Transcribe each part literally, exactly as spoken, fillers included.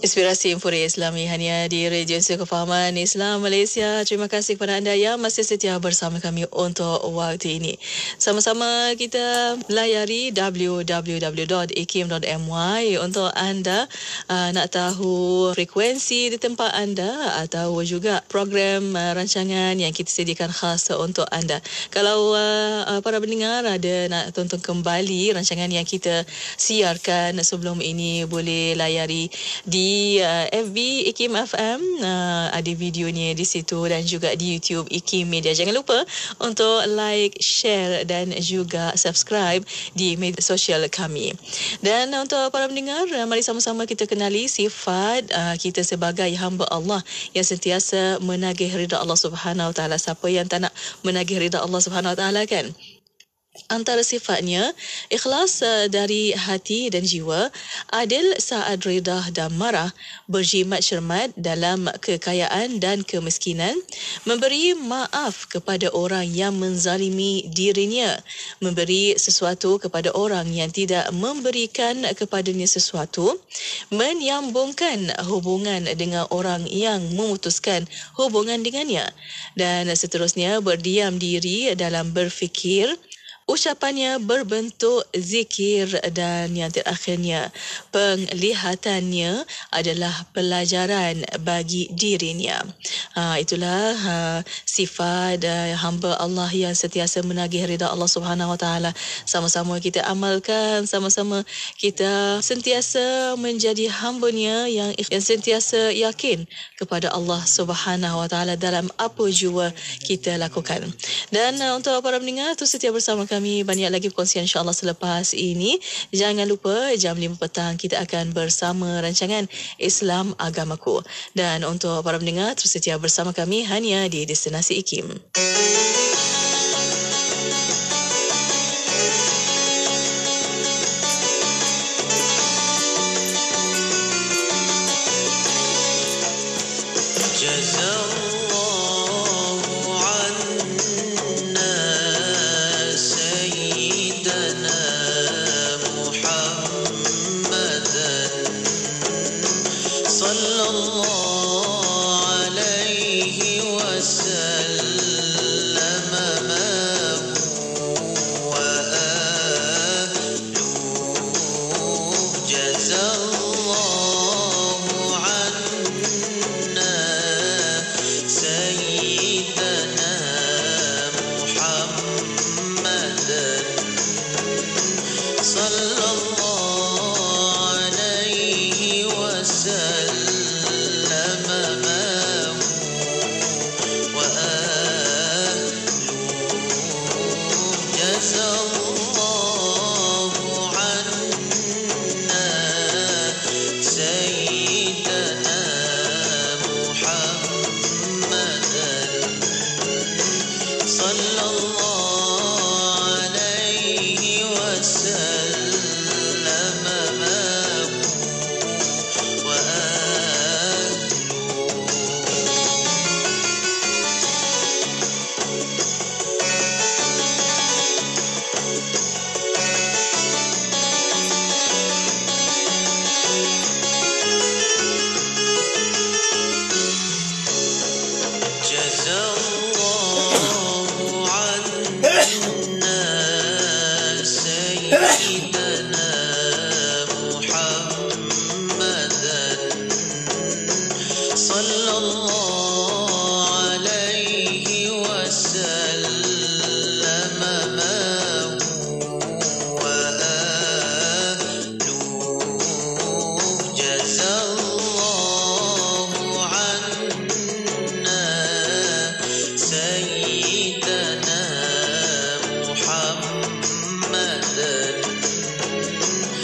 Inspirasi Infuri Islami hanya di Regensi Kefahaman Islam Malaysia. Terima kasih kepada anda yang masih setia bersama kami untuk waktu ini. Sama-sama kita layari w w w dot i k i m dot m y untuk anda uh, nak tahu frekuensi di tempat anda atau juga program uh, rancangan yang kita sediakan khas untuk anda. Kalau uh, para pendengar ada nak tonton kembali rancangan yang kita siarkan sebelum ini, boleh layari di Di uh, F B I K I M F M, uh, ada videonya di situ, dan juga di YouTube I K I M Media. Jangan lupa untuk like, share dan juga subscribe di media sosial kami. Dan untuk para pendengar, uh, mari sama-sama kita kenali sifat uh, kita sebagai hamba Allah yang sentiasa menagih ridha Allah Subhanahu Wa Taala. Siapa yang tak nak menagih ridha Allah Subhanahu Wa Taala kan? Antara sifatnya, ikhlas dari hati dan jiwa, adil saat reda dan marah, berjimat cermat dalam kekayaan dan kemiskinan, memberi maaf kepada orang yang menzalimi dirinya, memberi sesuatu kepada orang yang tidak memberikan kepadanya sesuatu, menyambungkan hubungan dengan orang yang memutuskan hubungan dengannya, dan seterusnya berdiam diri dalam berfikir, ucapannya berbentuk zikir, dan yang terakhirnya penglihatannya adalah pelajaran bagi dirinya. Ha, itulah ha, sifat uh, hamba Allah yang sentiasa menagih ridha Allah Subhanahu Wa Taala. Sama-sama kita amalkan, sama-sama kita sentiasa menjadi hamba-Nya yang, yang sentiasa yakin kepada Allah Subhanahu Wa Taala dalam apa jua kita lakukan. Dan uh, untuk para pendengar tu setia bersama kami, banyak lagi perkongsian insya-Allah selepas ini. Jangan lupa jam lima petang kita akan bersama rancangan Islam Agamaku. Dan untuk para pendengar terus setia bersama kami hanya di Destinasi I K I M.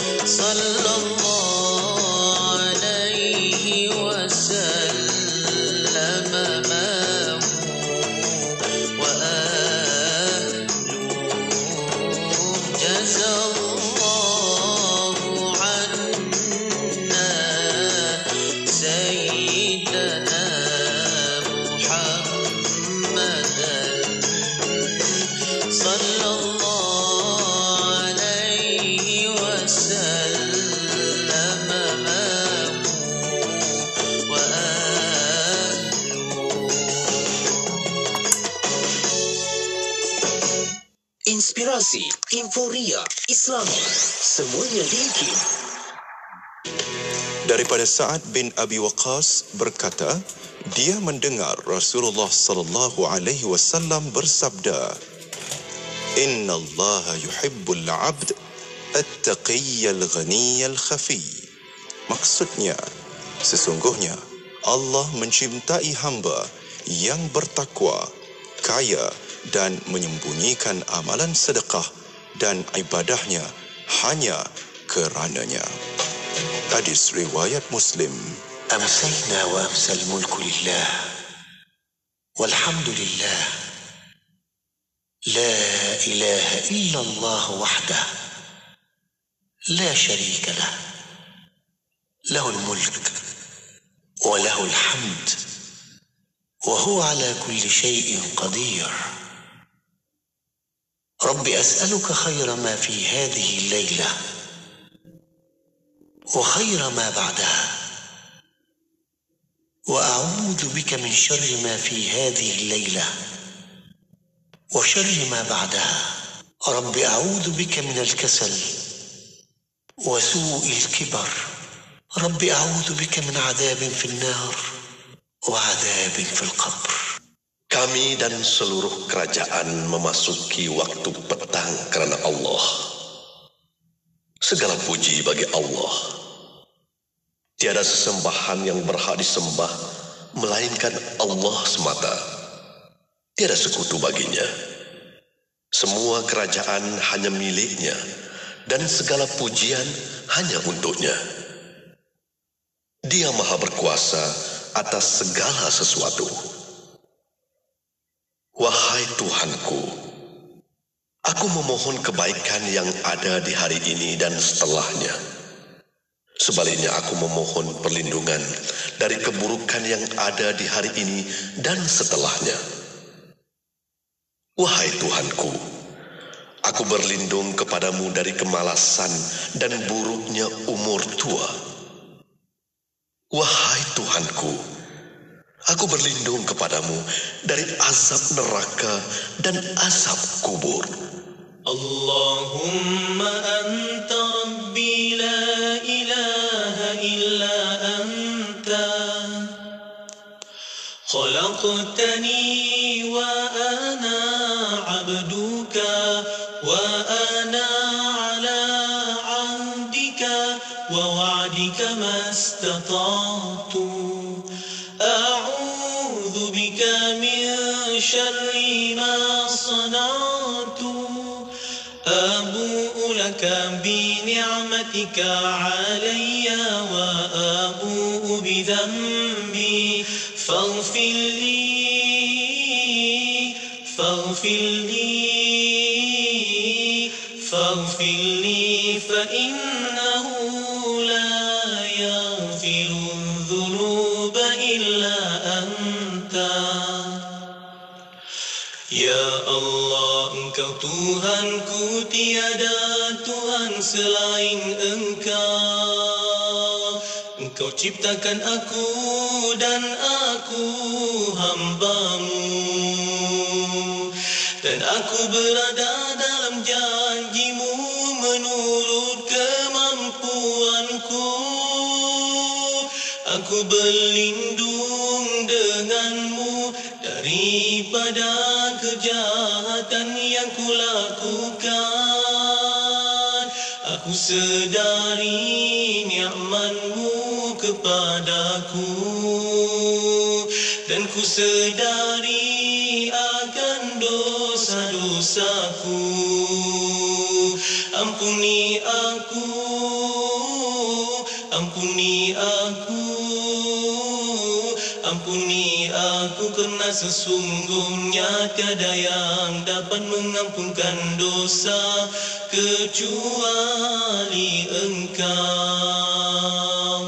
Sallallahu alaihi wasallam. inspirasi, inforia, Islami, semuanya di IKIM. Daripada Sa'ad bin Abi Waqqas berkata, dia mendengar Rasulullah sallallahu alaihi wasallam bersabda, Inna Allah yuhibbul abd at-taqiyyal ghaniyal khafi. Maksudnya, sesungguhnya Allah mencintai hamba yang bertakwa, kaya dan menyembunyikan amalan sedekah dan ibadahnya hanya kerananya. Hadis riwayat Muslim. أمسينا وأمسى الملك لله والحمد لله لا إله إلا الله وحده لا شريك له له الملك وله الحمد وهو على كل شيء قدير رب أسألك خير ما في هذه الليلة وخير ما بعدها وأعوذ بك من شر ما في هذه الليلة وشر ما بعدها رب أعوذ بك من الكسل وسوء الكبر رب أعوذ بك من عذاب في النار وعذاب في القبر. Kami dan seluruh kerajaan memasuki waktu petang kerana Allah. Segala puji bagi Allah. Tiada sesembahan yang berhak disembah, melainkan Allah semata. Tiada sekutu baginya. Semua kerajaan hanya miliknya, dan segala pujian hanya untuknya. Dia maha berkuasa atas segala sesuatu. Wahai Tuhanku, aku memohon kebaikan yang ada di hari ini dan setelahnya. Sebaliknya aku memohon perlindungan dari keburukan yang ada di hari ini dan setelahnya. Wahai Tuhanku, aku berlindung kepadamu dari kemalasan dan buruknya umur tua. Wahai Tuhanku, aku berlindung kepadamu dari azab neraka dan azab kubur. Allahumma anta rabbi la ilaha illa anta khalaqtani wa ana abduka wa ana ala ahdika wa wa'dika mastata'tu a'udhu bika min syarri ma sana'tu أبوء لك بنعمتك علي وأبوء بذنبي فاغفر لي فاغفر لي فاغفر لي فإنه لا يغفر الذنوب إلا أنت Ya Allah, Engkau Tuhanku, tiada Tuhan selain Engkau. Engkau ciptakan aku dan aku hamba-Mu, dan aku berada dalam janji-Mu menurut kemampuanku. Aku berlindung dengan-Mu daripada kejahatan yang kulakukan. Aku sedari nikmat-Mu kepadaku, dan ku sedari akan dosa-dosaku. Ampuni aku, ampuni aku, ampuni aku, kerana sesungguhnya tiada yang dapat mengampunkan dosa kecuali Engkau.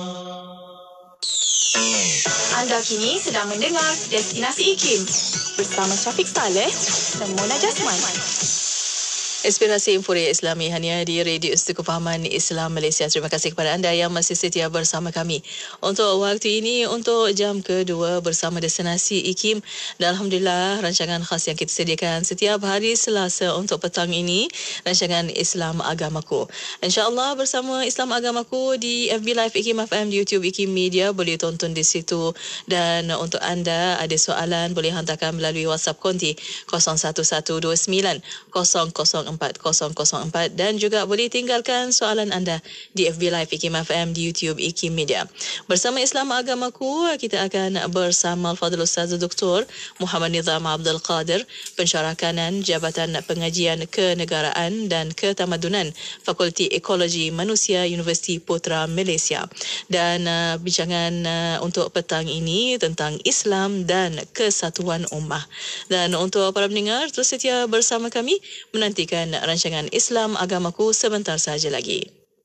Anda kini sedang mendengar Destinasi IKIM bersama Syafiq Saleh dan Mona Jasman. Inspirasi Inforia Islami hanya di Radio Istiqofahaman Islam Malaysia. Terima kasih kepada anda yang masih setia bersama kami. Untuk waktu ini, untuk jam kedua bersama Destinasi IKIM. Dan Alhamdulillah, rancangan khas yang kita sediakan setiap hari Selasa untuk petang ini, rancangan Islam Agamaku. InsyaAllah bersama Islam Agamaku di F B Live IKIM F M, di YouTube IKIM Media, boleh tonton di situ. Dan untuk anda ada soalan, boleh hantarkan melalui WhatsApp konti kosong satu satu dua sembilan kosong kosong empat kosong kosong empat dan juga boleh tinggalkan soalan anda di F B Live IKIM F M, di YouTube IKIM Media. Bersama Islam Agamaku, kita akan bersama Al-Fadhil Ustaz Doktor Muhammad Nizam Abdul Qadir, pensyarah kanan Jabatan Pengajian Kenegaraan dan Ketamadunan Fakulti Ekologi Manusia Universiti Putra Malaysia. Dan uh, bincangan uh, untuk petang ini tentang Islam dan kesatuan ummah. Dan untuk para pendengar, terus setia bersama kami menantikan rancangan Islam Agamaku sebentar saja lagi.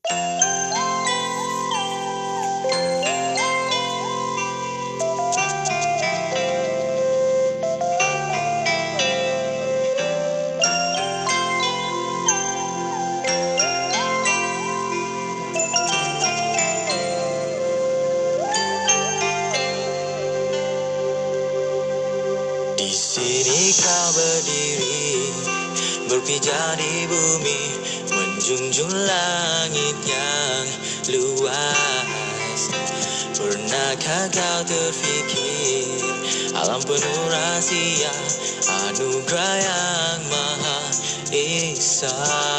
Di sini kau berdiri, berpijak di bumi, menjunjung langit yang luas. Pernahkah kau terfikir alam penuh rahsia, anugerah yang maha esa?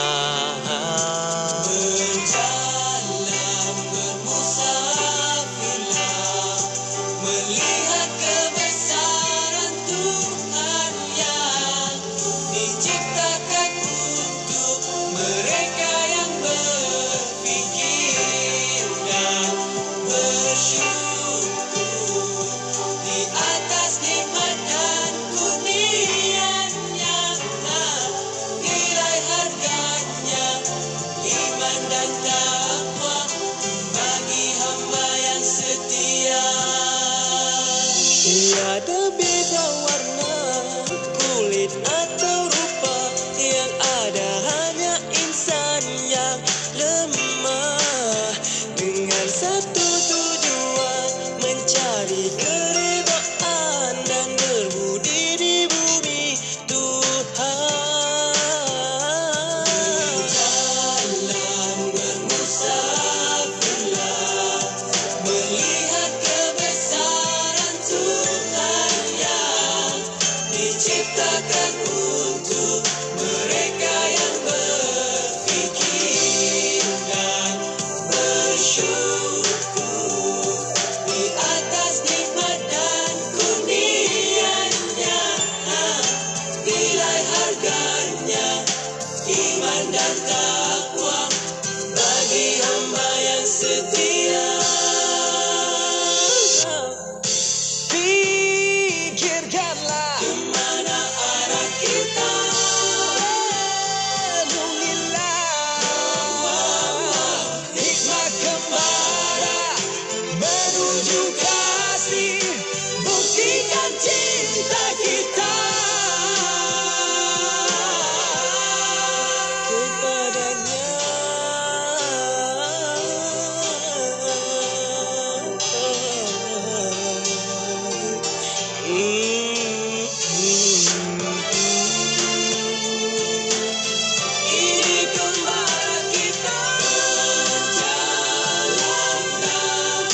Berjalan bermusafirlah, melihat kebesaran Tuhan yang diciptakan untuk mereka yang berfikir dan bersyukur di atas nikmat dan kurnianya. Nilai harganya iman dan takwa bagi hamba yang setia. Tiada beda warna kulit atau rupa, yang ada hanya insan yang lemah, dengan satu tujuan mencari keridhaan dan berbudi di bumi Tuhan. Berjalan bermusafirlah, melihat kebesaran Tuhan yang diciptakan untuk mereka yang berfikir dan bersyukur di atas nikmat dan kurnianya. Nilai harganya iman dan takwa bagi hamba yang setia. Pikirkanlah kemana arah kita, renungilah hikmah kembara menuju kasih, buktikan cinta kita kepadanya. Ini kembara kita, berjalan dan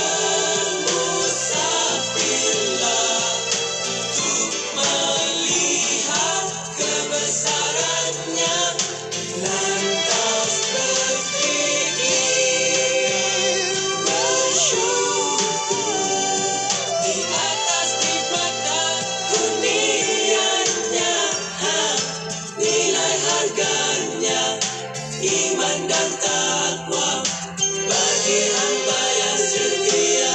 bermusafirlah, untuk melihat kebesarannya, lantas berfikir, bersyukur di atas nikmat dan kurnianya. Nilai harganya iman dan takwa bagi hamba yang setia.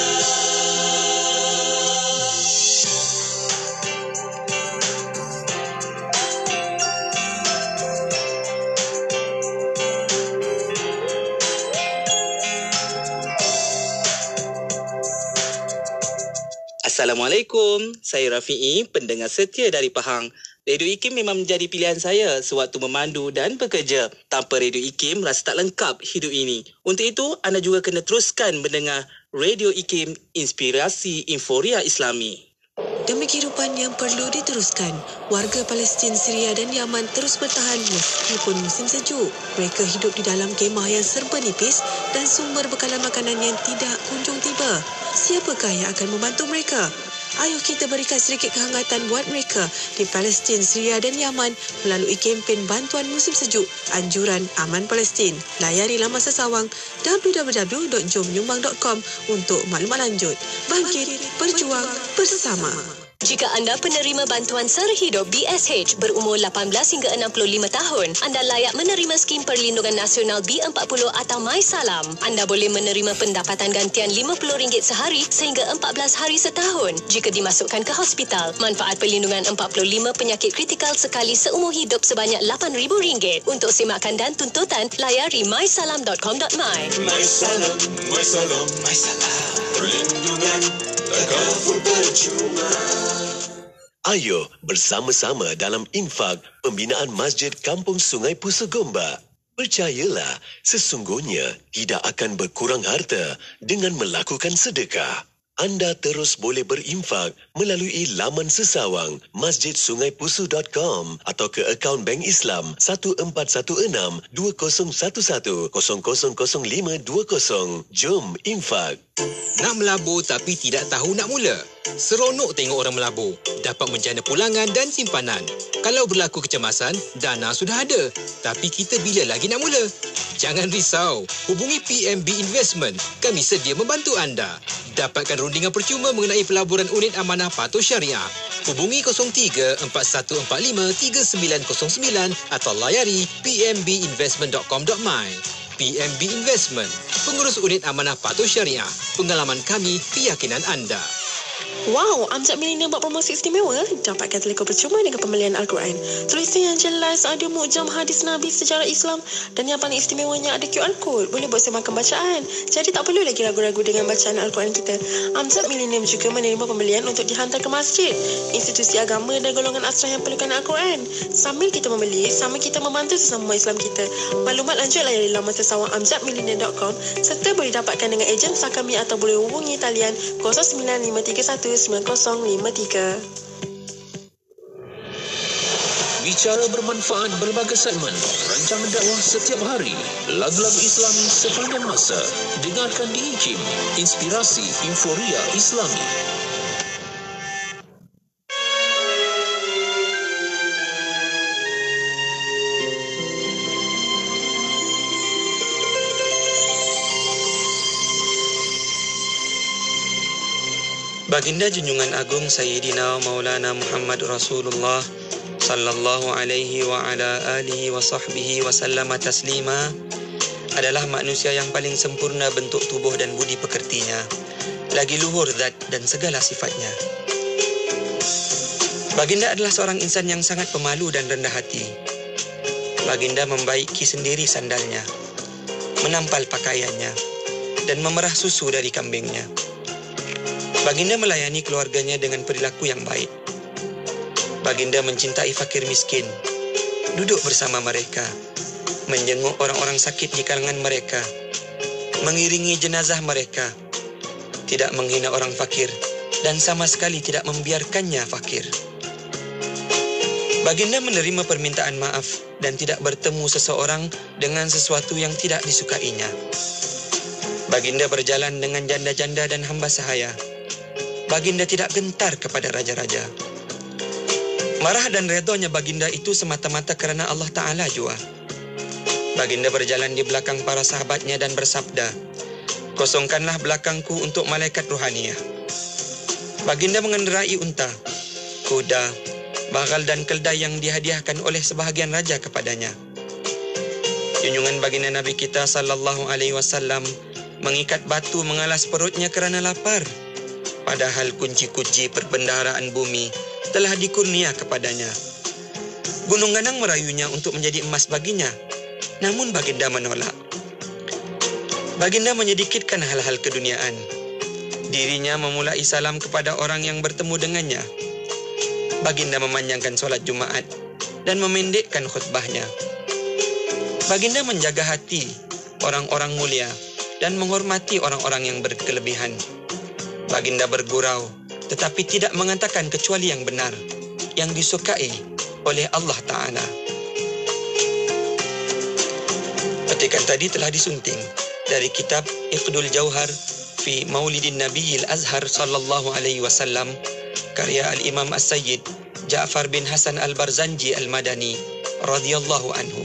Assalamualaikum, saya Rafi'i, pendengar setia dari Pahang. Radio IKIM memang menjadi pilihan saya sewaktu memandu dan bekerja. Tanpa Radio IKIM, rasa tak lengkap hidup ini. Untuk itu, anda juga kena teruskan mendengar Radio IKIM, inspirasi Inforia Islami. Demi kehidupan yang perlu diteruskan, warga Palestin, Syria dan Yaman terus bertahan meskipun musim sejuk. Mereka hidup di dalam kemah yang serba nipis dan sumber bekalan makanan yang tidak kunjung tiba. Siapakah yang akan membantu mereka? Ayo kita berikan sedikit kehangatan buat mereka di Palestin, Syria dan Yaman melalui kempen bantuan musim sejuk Anjuran Aman Palestin. Layari laman sesawang w w w dot jom nyumbang dot com untuk maklumat lanjut. Bangkit, berjuang bersama. Jika anda penerima bantuan sara hidup B S H berumur lapan belas hingga enam puluh lima tahun, anda layak menerima skim perlindungan nasional B empat puluh atau MySalam. Anda boleh menerima pendapatan gantian lima puluh ringgit sehari sehingga empat belas hari setahun jika dimasukkan ke hospital. Manfaat perlindungan empat puluh lima penyakit kritikal sekali seumur hidup sebanyak lapan ribu ringgit. Untuk semakan dan tuntutan, layari my salam dot com dot my. MySalam, MySalam, MySalam. Perlindungan takaful percuma. Ayo bersama-sama dalam infak pembinaan Masjid Kampung Sungai Pusu Gombak. Percayalah, sesungguhnya tidak akan berkurang harta dengan melakukan sedekah. Anda terus boleh berinfak melalui laman sesawang masjid sungai pusu dot com atau ke akaun Bank Islam satu empat satu enam dua kosong satu satu kosong kosong kosong lima dua kosong. Jom infak. Nak melabur tapi tidak tahu nak mula? Seronok tengok orang melabur. Dapat menjana pulangan dan simpanan. Kalau berlaku kecemasan, dana sudah ada. Tapi kita bila lagi nak mula? Jangan risau. Hubungi P M B Investment. Kami sedia membantu anda. Dapatkan rundingan percuma mengenai pelaburan unit amanah patuh syariah. Hubungi kosong tiga empat satu empat lima tiga sembilan kosong sembilan atau layari p m b investment dot com dot my. P M B Investment, pengurus unit amanah patuh syariah. Pengalaman kami, keyakinan anda. Wow, Amjad Millennium buat promosi istimewa. Dapatkan telekor percuma dengan pembelian Al-Quran. Tulisan yang jelas, ada mukjam hadis Nabi sejarah Islam, dan yang paling istimewanya ada Q R Code. Boleh buat semakan bacaan. Jadi tak perlu lagi ragu-ragu dengan bacaan Al-Quran kita. Amjad Millennium juga menerima pembelian untuk dihantar ke masjid, institusi agama dan golongan asrah yang perlukan Al-Quran. Sambil kita membeli, sambil kita membantu sesama Islam kita. Maklumat lanjut layari laman sesawang amjad millennium dot com serta boleh dapatkan dengan ejen sah kami atau boleh hubungi talian kosong sembilan lima tiga satu sembilan kosong lima tiga. Bicara bermanfaat berbagai segmen, rancangan dakwah setiap hari, lagu-lagu Islami sepanjang masa. Dengarkan di IKIM, inspirasi Inforia Islami. Baginda Junjungan Agung Sayyidina Maulana Muhammad Rasulullah sallallahu alaihi wa ala alihi wa sahbihi wa sallama taslima adalah manusia yang paling sempurna bentuk tubuh dan budi pekertinya, lagi luhur zat dan segala sifatnya. Baginda adalah seorang insan yang sangat pemalu dan rendah hati. Baginda membaiki sendiri sandalnya, menampal pakaiannya, dan memerah susu dari kambingnya. Baginda melayani keluarganya dengan perilaku yang baik. Baginda mencintai fakir miskin, duduk bersama mereka, menjenguk orang-orang sakit di kalangan mereka, mengiringi jenazah mereka, tidak menghina orang fakir, dan sama sekali tidak membiarkannya fakir. Baginda menerima permintaan maaf dan tidak bertemu seseorang dengan sesuatu yang tidak disukainya. Baginda berjalan dengan janda-janda dan hamba sahaya. Baginda tidak gentar kepada raja-raja. Marah dan redhonya baginda itu semata-mata kerana Allah Ta'ala jua. Baginda berjalan di belakang para sahabatnya dan bersabda, "Kosongkanlah belakangku untuk malaikat ruhaniyah." Baginda mengendarai unta, kuda, bagal dan keldai yang dihadiahkan oleh sebahagian raja kepadanya. Junjungan baginda Nabi kita sallallahu alaihi wasallam mengikat batu mengalas perutnya kerana lapar. Padahal kunci-kunci perbendaharaan bumi telah dikurnia kepadanya. Gunung Ganang merayunya untuk menjadi emas baginya, namun baginda menolak. Baginda menyedikitkan hal-hal keduniaan. Dirinya memulai salam kepada orang yang bertemu dengannya. Baginda memanjangkan solat Jumaat dan memendekkan khutbahnya. Baginda menjaga hati orang-orang mulia dan menghormati orang-orang yang berkelebihan. Baginda bergurau tetapi tidak mengatakan kecuali yang benar, yang disukai oleh Allah Ta'ala. Petikan tadi telah disunting dari kitab Iqdul Jauhar fi Maulidin Nabiyil Azhar sallallahu alaihi wasallam karya Al-Imam As-Sayyid Ja'far bin Hasan Al-Barzanji Al-Madani radhiyallahu anhu.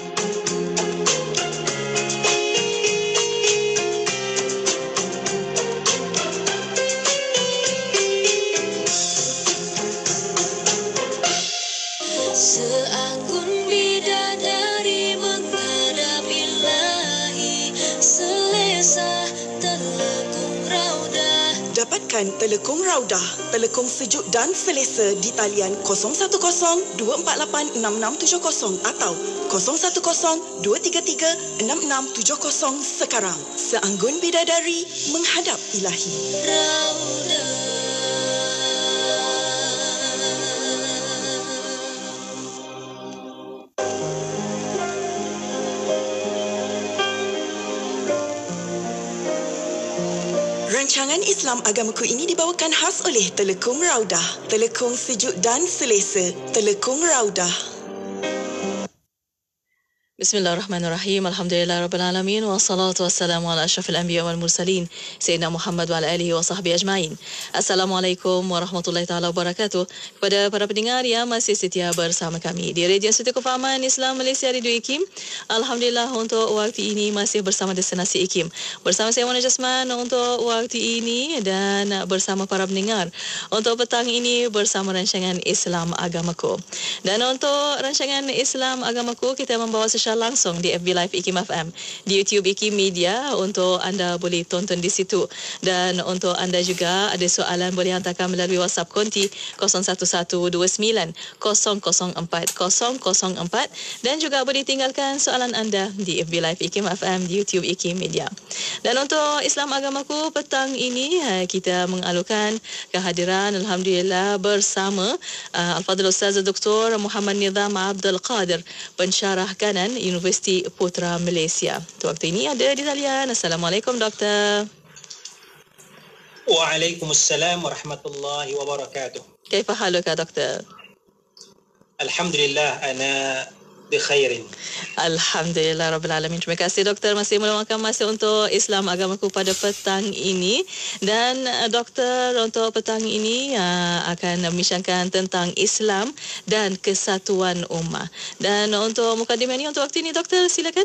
Seanggun bidadari menghadap Ilahi, selesa telekung raudah. Dapatkan telekung raudah, telekung sejuk dan selesa di talian kosong satu kosong dua empat lapan enam enam tujuh kosong atau kosong satu kosong dua tiga tiga enam enam tujuh kosong sekarang. Seanggun bidadari menghadap Ilahi. Raudah. Rancangan Islam Agamaku ini dibawakan khas oleh Telekung Raudah, telekung sejuk dan selesa, Telekung Raudah. Bismillahirrahmanirrahim. Alhamdulillahirrabbilalamin. Wassalatu wassalamu ala asyrafil anbiya wal mursalin. Sayyidina Muhammad wa ala alihi wa sahbihi ajma'in. Assalamualaikum warahmatullahi ta'ala wabarakatuh. Kepada para pendengar yang masih setia bersama kami di Radio Suti Kefahaman Islam Malaysia Radio IKIM. Alhamdulillah untuk waktu ini masih bersama destinasi IKIM. Bersama saya Mona Jasman untuk waktu ini dan bersama para pendengar. Untuk petang ini bersama rancangan Islam Agamaku. Dan untuk rancangan Islam Agamaku kita membawa sesuatu langsung di F B Live IKIM F M, di YouTube IKIM Media untuk anda boleh tonton di situ. Dan untuk anda juga ada soalan boleh hantarkan melalui WhatsApp konti kosong satu satu dua sembilan kosong kosong empat kosong kosong empat dan juga boleh tinggalkan soalan anda di F B Live IKIM F M, di YouTube IKIM Media. Dan untuk Islam Agamaku petang ini kita mengalukan kehadiran alhamdulillah bersama uh, Al-Fadhil Ustaz Doktor Muhammad Nizam Abdul Qadir, pensyarah kanan Universiti Putra Malaysia. Waktu ini ada di talian. Assalamualaikum Doktor. Waalaikumsalam warahmatullahi wabarakatuh. Kaifa haluka Doktor? Alhamdulillah ana bikhairin. Alhamdulillah Rabbil Alamin. Terima kasih Doktor masih meluangkan masa untuk Islam Agamaku pada petang ini. Dan Doktor untuk petang ini uh, akan membincangkan tentang Islam dan kesatuan ummah. Dan untuk mukadimah ini untuk waktu ini Doktor silakan.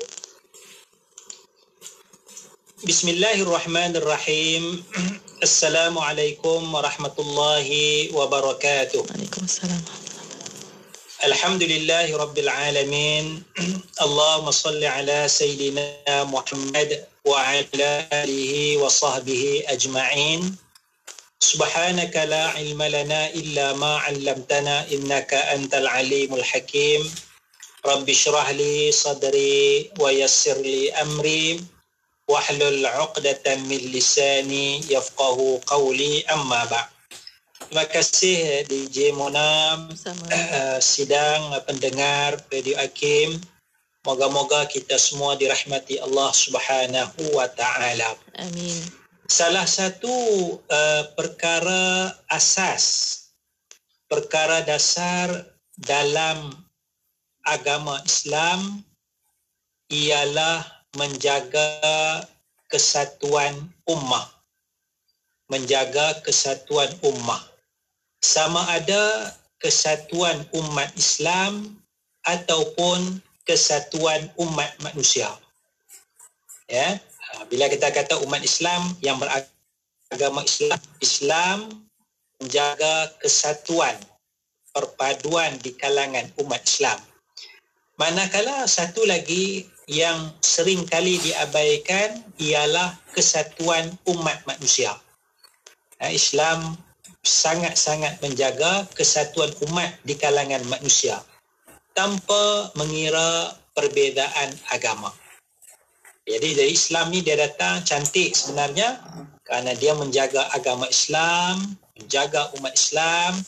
Bismillahirrahmanirrahim. Assalamualaikum warahmatullahi wabarakatuh. Waalaikumsalam. Alhamdulillahi Rabbil Alamin. Allahumma salli ala Sayyidina Muhammad wa ala alihi wa sahbihi ajma'in. Subhanaka la ilma lana illa ma 'allamtana innaka antal alimul hakim. Rabbi shrah li sadri wa yassir li amri wahlul 'uqdatam min lisani yafqahu qawli amma ba'd. Terima kasih D J Mona, uh, sidang uh, pendengar Radio IKIM. Moga-moga kita semua dirahmati Allah Subhanahu wa taala. Amin. Salah satu uh, perkara asas, perkara dasar dalam agama Islam ialah menjaga kesatuan ummah. Menjaga kesatuan ummah. Sama ada kesatuan umat Islam ataupun kesatuan umat manusia. Ya, bila kita kata umat Islam yang beragama Islam, Islam menjaga kesatuan, perpaduan di kalangan umat Islam. Manakala satu lagi yang sering kali diabaikan ialah kesatuan umat manusia. Islam sangat-sangat menjaga kesatuan umat di kalangan manusia tanpa mengira perbezaan agama. Jadi dari Islam ni dia datang cantik sebenarnya kerana dia menjaga agama Islam, menjaga umat Islam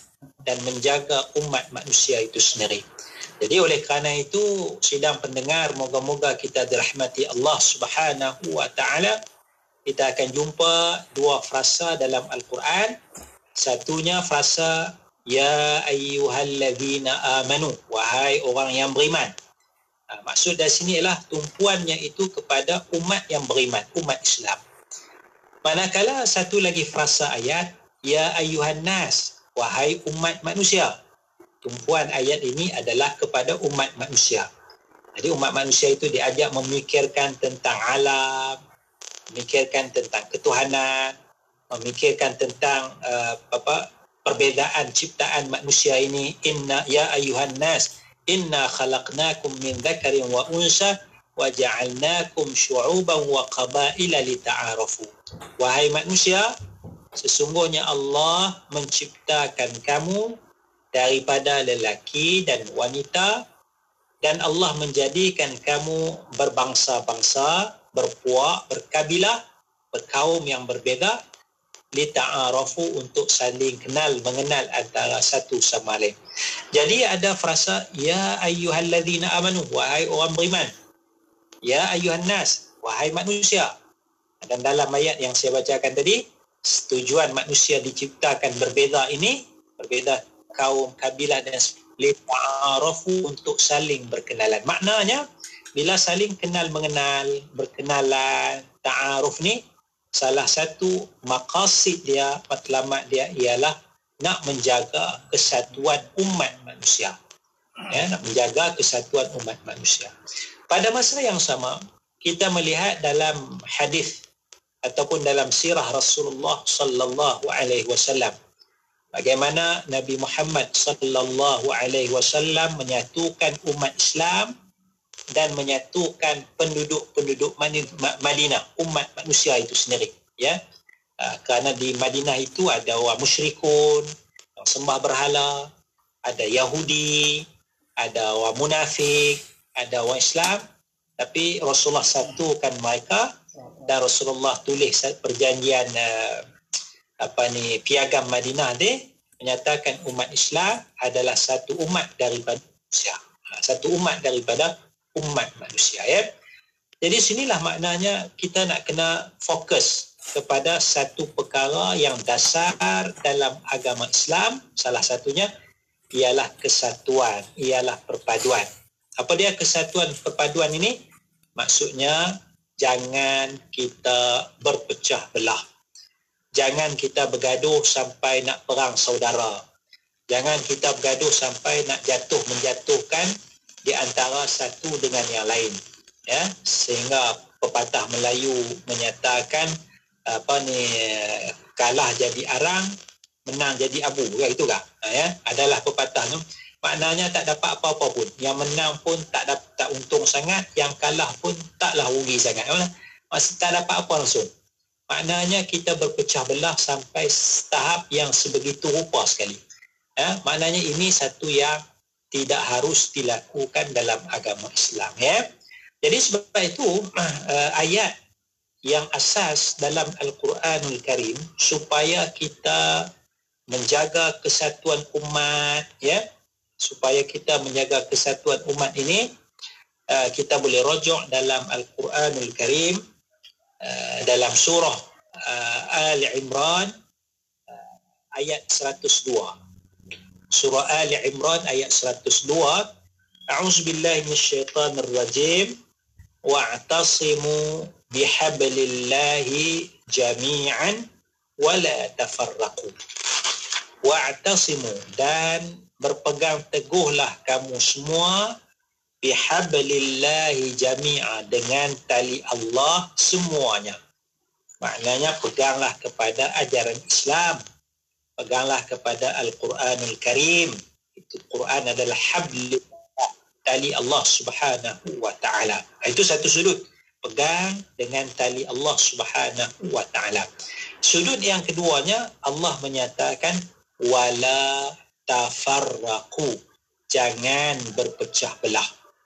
dan menjaga umat manusia itu sendiri. Jadi oleh kerana itu, sidang pendengar, moga-moga kita dirahmati Allah Subhanahu wa taala. Kita akan jumpa dua frasa dalam Al-Quran. Satunya frasa ya ayyuhallazina amanu, wahai orang yang beriman. Ha, maksud dari sini ialah tumpuannya itu kepada umat yang beriman, umat Islam. Manakala satu lagi frasa ayat ya ayyuhan nas, wahai umat manusia. Tumpuan ayat ini adalah kepada umat manusia. Jadi umat manusia itu diajak memikirkan tentang alam, memikirkan tentang ketuhanan, memikirkan tentang uh, apa perbezaan ciptaan manusia ini. Inna ya ayyuhan nas, inna khalaqnakum min dzakarin wa unsa wa ja'alnakum syu'uban wa qabaila lita'arafu. Wahai manusia, sesungguhnya Allah menciptakan kamu daripada lelaki dan wanita, dan Allah menjadikan kamu berbangsa-bangsa, berpuak, berkabilah, berkaum yang berbeza, lita'arafu, untuk saling kenal, mengenal antara satu sama lain. Jadi ada frasa ya ayyuhalladzina amanu, wahai orang beriman. Ya ayyuhan nas, wahai manusia. Dan dalam ayat yang saya bacakan tadi, tujuan manusia diciptakan berbeza ini, berbeza kaum, kabilah dan lita'arafu, untuk saling berkenalan. Maknanya bila saling kenal mengenal, berkenalan, ta'aruf ni salah satu maqasid dia, matlamat dia ialah nak menjaga kesatuan umat manusia. Ya, nak menjaga kesatuan umat manusia. Pada masa yang sama, kita melihat dalam hadis ataupun dalam sirah Rasulullah sallallahu alaihi wasallam bagaimana Nabi Muhammad sallallahu alaihi wasallam menyatukan umat Islam dan menyatukan penduduk-penduduk Madinah, umat manusia itu sendiri, ya. Kerana di Madinah itu ada orang musyrikun, yang sembah berhala, ada Yahudi, ada orang munafik, ada orang Islam, tapi Rasulullah satukan mereka dan Rasulullah tulis perjanjian uh, apa ni piagam Madinah dia menyatakan umat Islam adalah satu umat daripada manusia, satu umat daripada umat manusia, ya. Jadi sinilah maknanya kita nak kena fokus kepada satu perkara yang dasar dalam agama Islam. Salah satunya ialah kesatuan, ialah perpaduan. Apa dia kesatuan perpaduan ini? Maksudnya jangan kita berpecah belah. Jangan kita bergaduh sampai nak perang saudara. Jangan kita bergaduh sampai nak jatuh menjatuhkan di antara satu dengan yang lain, ya, sehingga pepatah Melayu menyatakan apa ni, kalah jadi arang, menang jadi abu, ya, itu tak? Ya, adalah pepatah tu. Maknanya tak dapat apa-apa pun. Yang menang pun tak dapat, tak untung sangat, yang kalah pun taklah rugi sangat. Maksud tak dapat apa langsung. Maknanya kita berpecah belah sampai tahap yang sebegitu rupa sekali. Ya, maknanya ini satu yang tidak harus dilakukan dalam agama Islam, ya. Jadi sebab itu uh, ayat yang asas dalam Al-Quranul Karim supaya kita menjaga kesatuan umat, ya, supaya kita menjaga kesatuan umat ini, uh, kita boleh rujuk dalam Al-Quranul Karim uh, dalam surah uh, Ali Imran uh, ayat seratus dua. Surah Ali Imran ayat seratus dua. A'udzubillahi minasyaitanir rajim. Wa'tasimu bihablillahi jami'an wa la tafarraqu. Wa'tasimu, dan berpegang teguhlah kamu semua, bihablillahi jami'a, dengan tali Allah semuanya. Maknanya peganglah kepada ajaran Islam. Peganglah kepada Al-Quranul Karim. Itu Quran adalah habli, tali Allah Subhanahu wa ta'ala. Itu satu sudut. Pegang dengan tali Allah Subhanahu wa ta'ala. Sudut yang keduanya, Allah menyatakan wala tafarraqu, jangan berpecah belah.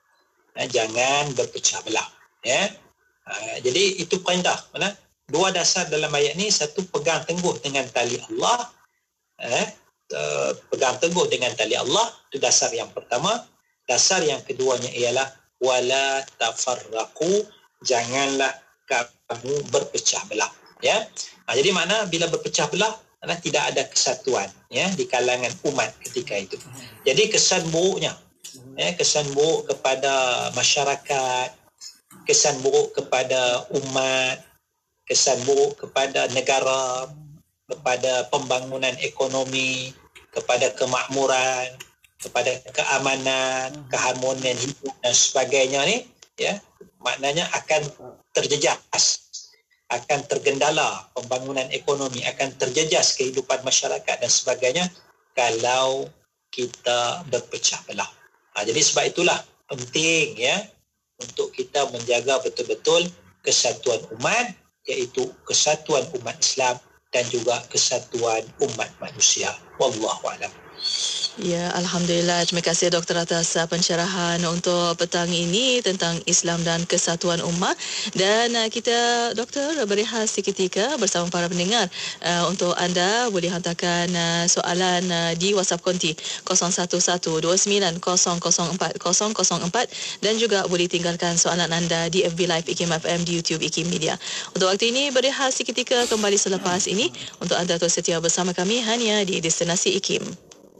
Jangan berpecah belah, ya. Jadi itu perintah. Mana? Dua dasar dalam ayat ni, satu pegang teguh dengan tali Allah, Eh, uh, pegang teguh dengan tali Allah. Itu dasar yang pertama. Dasar yang keduanya ialah wala tafarraqu, janganlah kamu berpecah belah. Ya, ha, jadi makna bila berpecah belah, makna tidak ada kesatuan ya di kalangan umat ketika itu. Jadi kesan buruknya, ya, kesan buruk kepada masyarakat, kesan buruk kepada umat, kesan buruk kepada negara, kepada pembangunan ekonomi, kepada kemakmuran, kepada keamanan, keharmonian hidup dan sebagainya ni, ya, maknanya akan terjejas, akan tergendala pembangunan ekonomi, akan terjejas kehidupan masyarakat dan sebagainya kalau kita berpecah belah. Ha, jadi sebab itulah penting ya untuk kita menjaga betul-betul kesatuan umat, iaitu kesatuan umat Islam dan juga kesatuan umat manusia. Wallahu a'lam. Ya, Alhamdulillah. Terima kasih Doktor atas uh, pencerahan untuk petang ini tentang Islam dan kesatuan umat. Dan uh, kita, Doktor, berehat seketika bersama para pendengar. Uh, untuk anda boleh hantarkan uh, soalan uh, di WhatsApp konti kosong satu satu dua sembilan kosong kosong empat kosong kosong empat dan juga boleh tinggalkan soalan anda di F B Live I K I M F M, di YouTube I K I M Media. Untuk waktu ini, berehat seketika, kembali selepas ini untuk anda terus setia bersama kami hanya di Destinasi I K I M.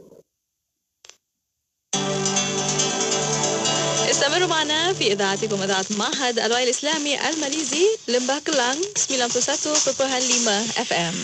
استمروا معنا في إذاعتكم إذاعة معهد الوعي الإسلامي الماليزي لمبah Kelang sembilan puluh satu perpuluhan lima F M.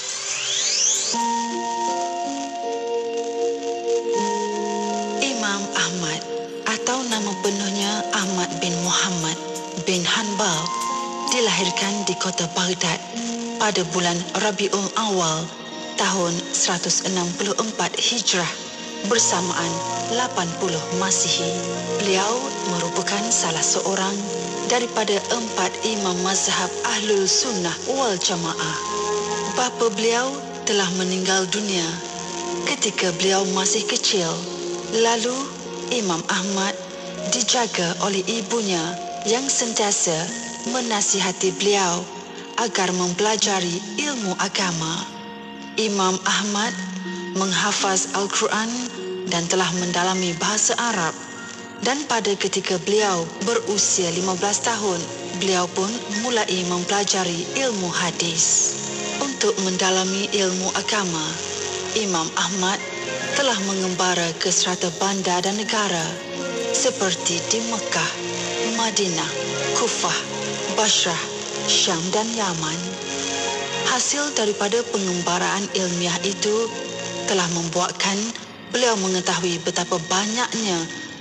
Imam Ahmad atau nama penuhnya Ahmad bin Muhammad bin Hanbal dilahirkan di kota Baghdad pada bulan Rabiul Awal tahun seratus enam puluh empat Hijrah bersamaan lapan puluh Masihi. Beliau merupakan salah seorang daripada empat imam mazhab Ahlul Sunnah wal Jamaah. Bapa beliau telah meninggal dunia ketika beliau masih kecil. Lalu Imam Ahmad dijaga oleh ibunya yang sentiasa menasihati beliau agar mempelajari ilmu agama. Imam Ahmad menghafaz Al-Quran dan telah mendalami bahasa Arab, dan pada ketika beliau berusia lima belas tahun, beliau pun mulai mempelajari ilmu hadis. Untuk mendalami ilmu agama, Imam Ahmad telah mengembara ke serata bandar dan negara seperti di Mekah, Madinah, Kufah, Basrah, Syam dan Yaman. Hasil daripada pengembaraan ilmiah itu telah membuatkan beliau mengetahui betapa banyaknya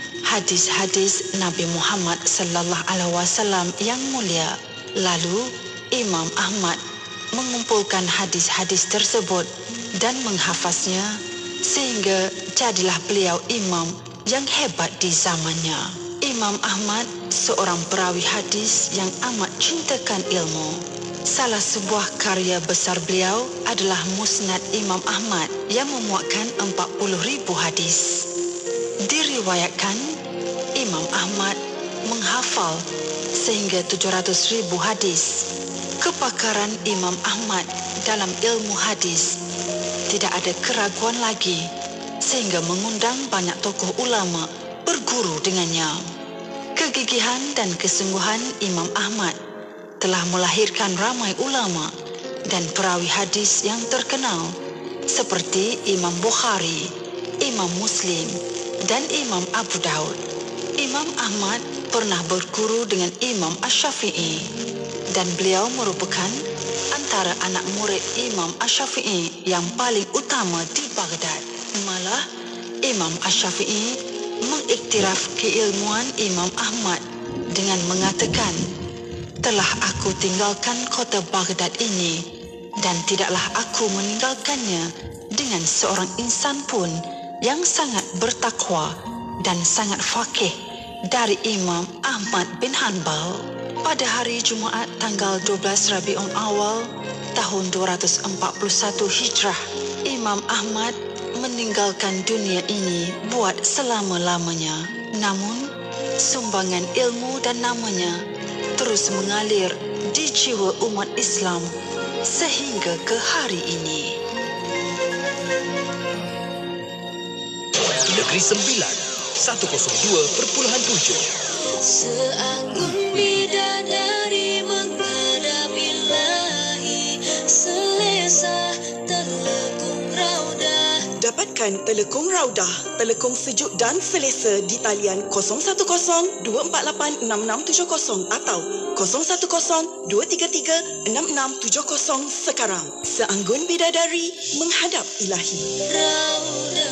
hadis-hadis Nabi Muhammad sallallahu alaihi wasallam yang mulia. Lalu Imam Ahmad mengumpulkan hadis-hadis tersebut dan menghafaznya sehingga jadilah beliau imam yang hebat di zamannya. Imam Ahmad seorang perawi hadis yang amat cintakan ilmu. Salah sebuah karya besar beliau adalah Musnad Imam Ahmad yang memuatkan empat puluh ribu hadis. Diriwayatkan Imam Ahmad menghafal sehingga tujuh ratus ribu hadis. Kepakaran Imam Ahmad dalam ilmu hadis tidak ada keraguan lagi sehingga mengundang banyak tokoh ulama berguru dengannya. Kegigihan dan kesungguhan Imam Ahmad telah melahirkan ramai ulama dan perawi hadis yang terkenal seperti Imam Bukhari, Imam Muslim dan Imam Abu Daud. Imam Ahmad pernah berguru dengan Imam Asy-Syafi'i dan beliau merupakan antara anak murid Imam Asy-Syafi'i yang paling utama di Baghdad. Malah Imam Asy-Syafi'i mengiktiraf keilmuan Imam Ahmad dengan mengatakan, "Telah aku tinggalkan kota Baghdad ini dan tidaklah aku meninggalkannya dengan seorang insan pun yang sangat bertakwa dan sangat faqih dari Imam Ahmad bin Hanbal." Pada hari Jumaat tanggal dua belas Rabiul Awal tahun dua ratus empat puluh satu Hijrah, Imam Ahmad meninggalkan dunia ini buat selama-lamanya. Namun, sumbangan ilmu dan namanya terus mengalir di jiwa umat Islam sehingga ke hari ini. Negeri Sembilan seratus dua perpuluhan tujuh. Seanggun bidadari menghadap ilahi, selesa telekung raudah. Dapatkan telekung raudah, telekung sejuk dan selesa di talian kosong satu kosong dua empat lapan enam enam tujuh kosong atau kosong satu kosong dua tiga tiga enam enam tujuh kosong sekarang. Seanggun bidadari menghadap ilahi. Raudah.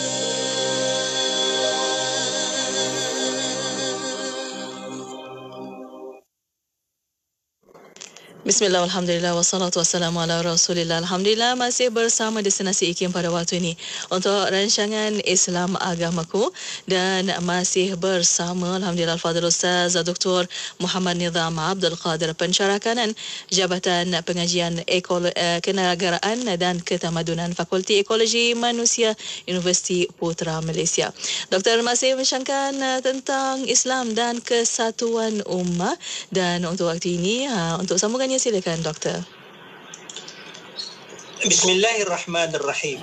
Bismillah, alhamdulillah, wassalatu wassalamu ala rasulillah. Alhamdulillah, masih bersama Destinasi IKIM pada waktu ini untuk rancangan Islam Agamaku, dan masih bersama Alhamdulillah Al-Fadhil Ustaz Doktor Muhammad Nizam Abdul Qadir, Pensyarah Kanan Jabatan Pengajian Ekolo- eh, Kenegaraan dan Ketamadunan Fakulti Ekologi Manusia Universiti Putra Malaysia. Doktor masih mensyangkan uh, tentang Islam dan kesatuan ummah, dan untuk waktu ini uh, untuk sambungannya silakan doktor. Bismillahirrahmanirrahim.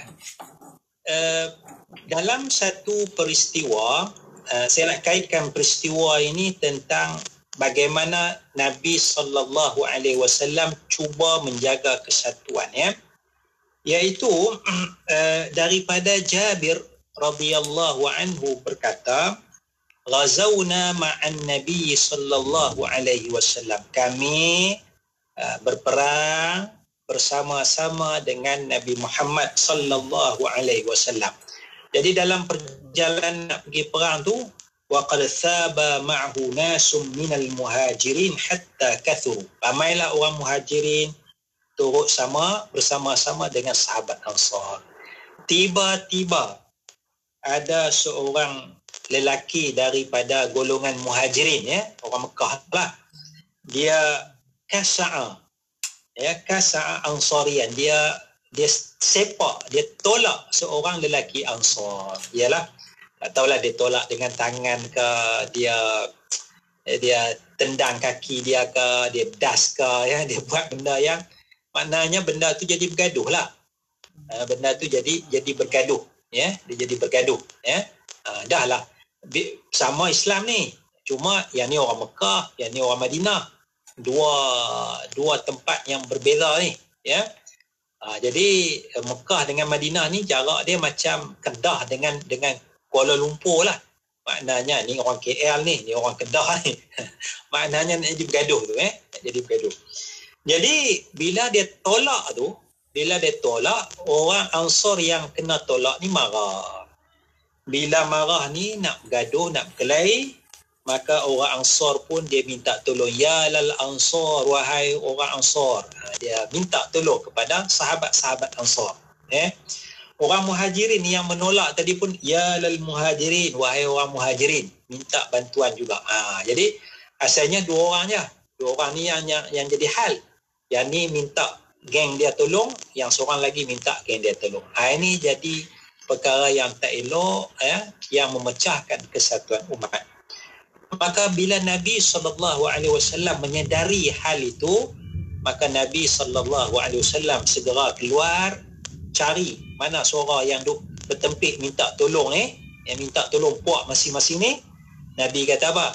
Uh, dalam satu peristiwa, uh, saya nak kaitkan peristiwa ini tentang bagaimana Nabi sallallahu alaihi wasallam cuba menjaga kesatuan, ya. Iaitu uh, daripada Jabir radhiyallahu anhu berkata, Ghazawna ma'an Nabi sallallahu alaihi wasallam. Kami uh, berperang bersama-sama dengan Nabi Muhammad sallallahu alaihi wasallam. Jadi dalam perjalanan nak pergi perang tu, wa qad thaba ma'hu nasum minal muhajirin hatta kathuru. Ramailah orang muhajirin turut sama bersama-sama dengan sahabat Ansar. Tiba-tiba ada seorang lelaki daripada golongan muhajirin, ya, orang Mekah lah. Dia kasa'a, ya, kasa'a ansarian. Dia dia sepak, dia tolak seorang lelaki Ansar. Yalah, tak tahulah dia tolak dengan tangan ke, dia dia tendang kaki dia ke, dia das ke, ya, dia buat benda yang maknanya benda tu jadi bergaduh lah. Benda tu jadi jadi bergaduh, ya, dia jadi bergaduh, ya. Dah lah, sama Islam ni, cuma yang ni orang Mekah, yang ni orang Madinah, dua dua tempat yang berbeza ni, ya. Ha, jadi Mekah dengan Madinah ni jarak dia macam Kedah dengan dengan Kuala Lumpur lah. Maknanya ni orang K L ni, ni orang Kedah ni. Maknanya nak jadi bergaduh tu, eh, nak jadi bergaduh. Jadi bila dia tolak tu, bila dia tolak, orang Ansar yang kena tolak ni marah. Bila marah ni nak bergaduh, nak berkelahi, maka orang Ansar pun dia minta tolong. Ya lal Ansar, wahai orang Ansar. Ha, dia minta tolong kepada sahabat-sahabat Ansar. Eh? Orang Muhajirin yang menolak tadi pun, ya lal Muhajirin, wahai orang Muhajirin. Minta bantuan juga. Ha, jadi asalnya dua orang je. Dua orang ni yang, yang, yang jadi hal. Yang ni minta geng dia tolong, yang seorang lagi minta geng dia tolong. Ha, ini jadi perkara yang tak elok, ya, yang memecahkan kesatuan umat. Maka bila Nabi sallallahu alaihi wasallam menyedari hal itu, maka Nabi sallallahu alaihi wasallam segera keluar cari mana suara yang duk bertempik minta tolong, eh, yang minta tolong puak masing-masing ni. Nabi kata apa?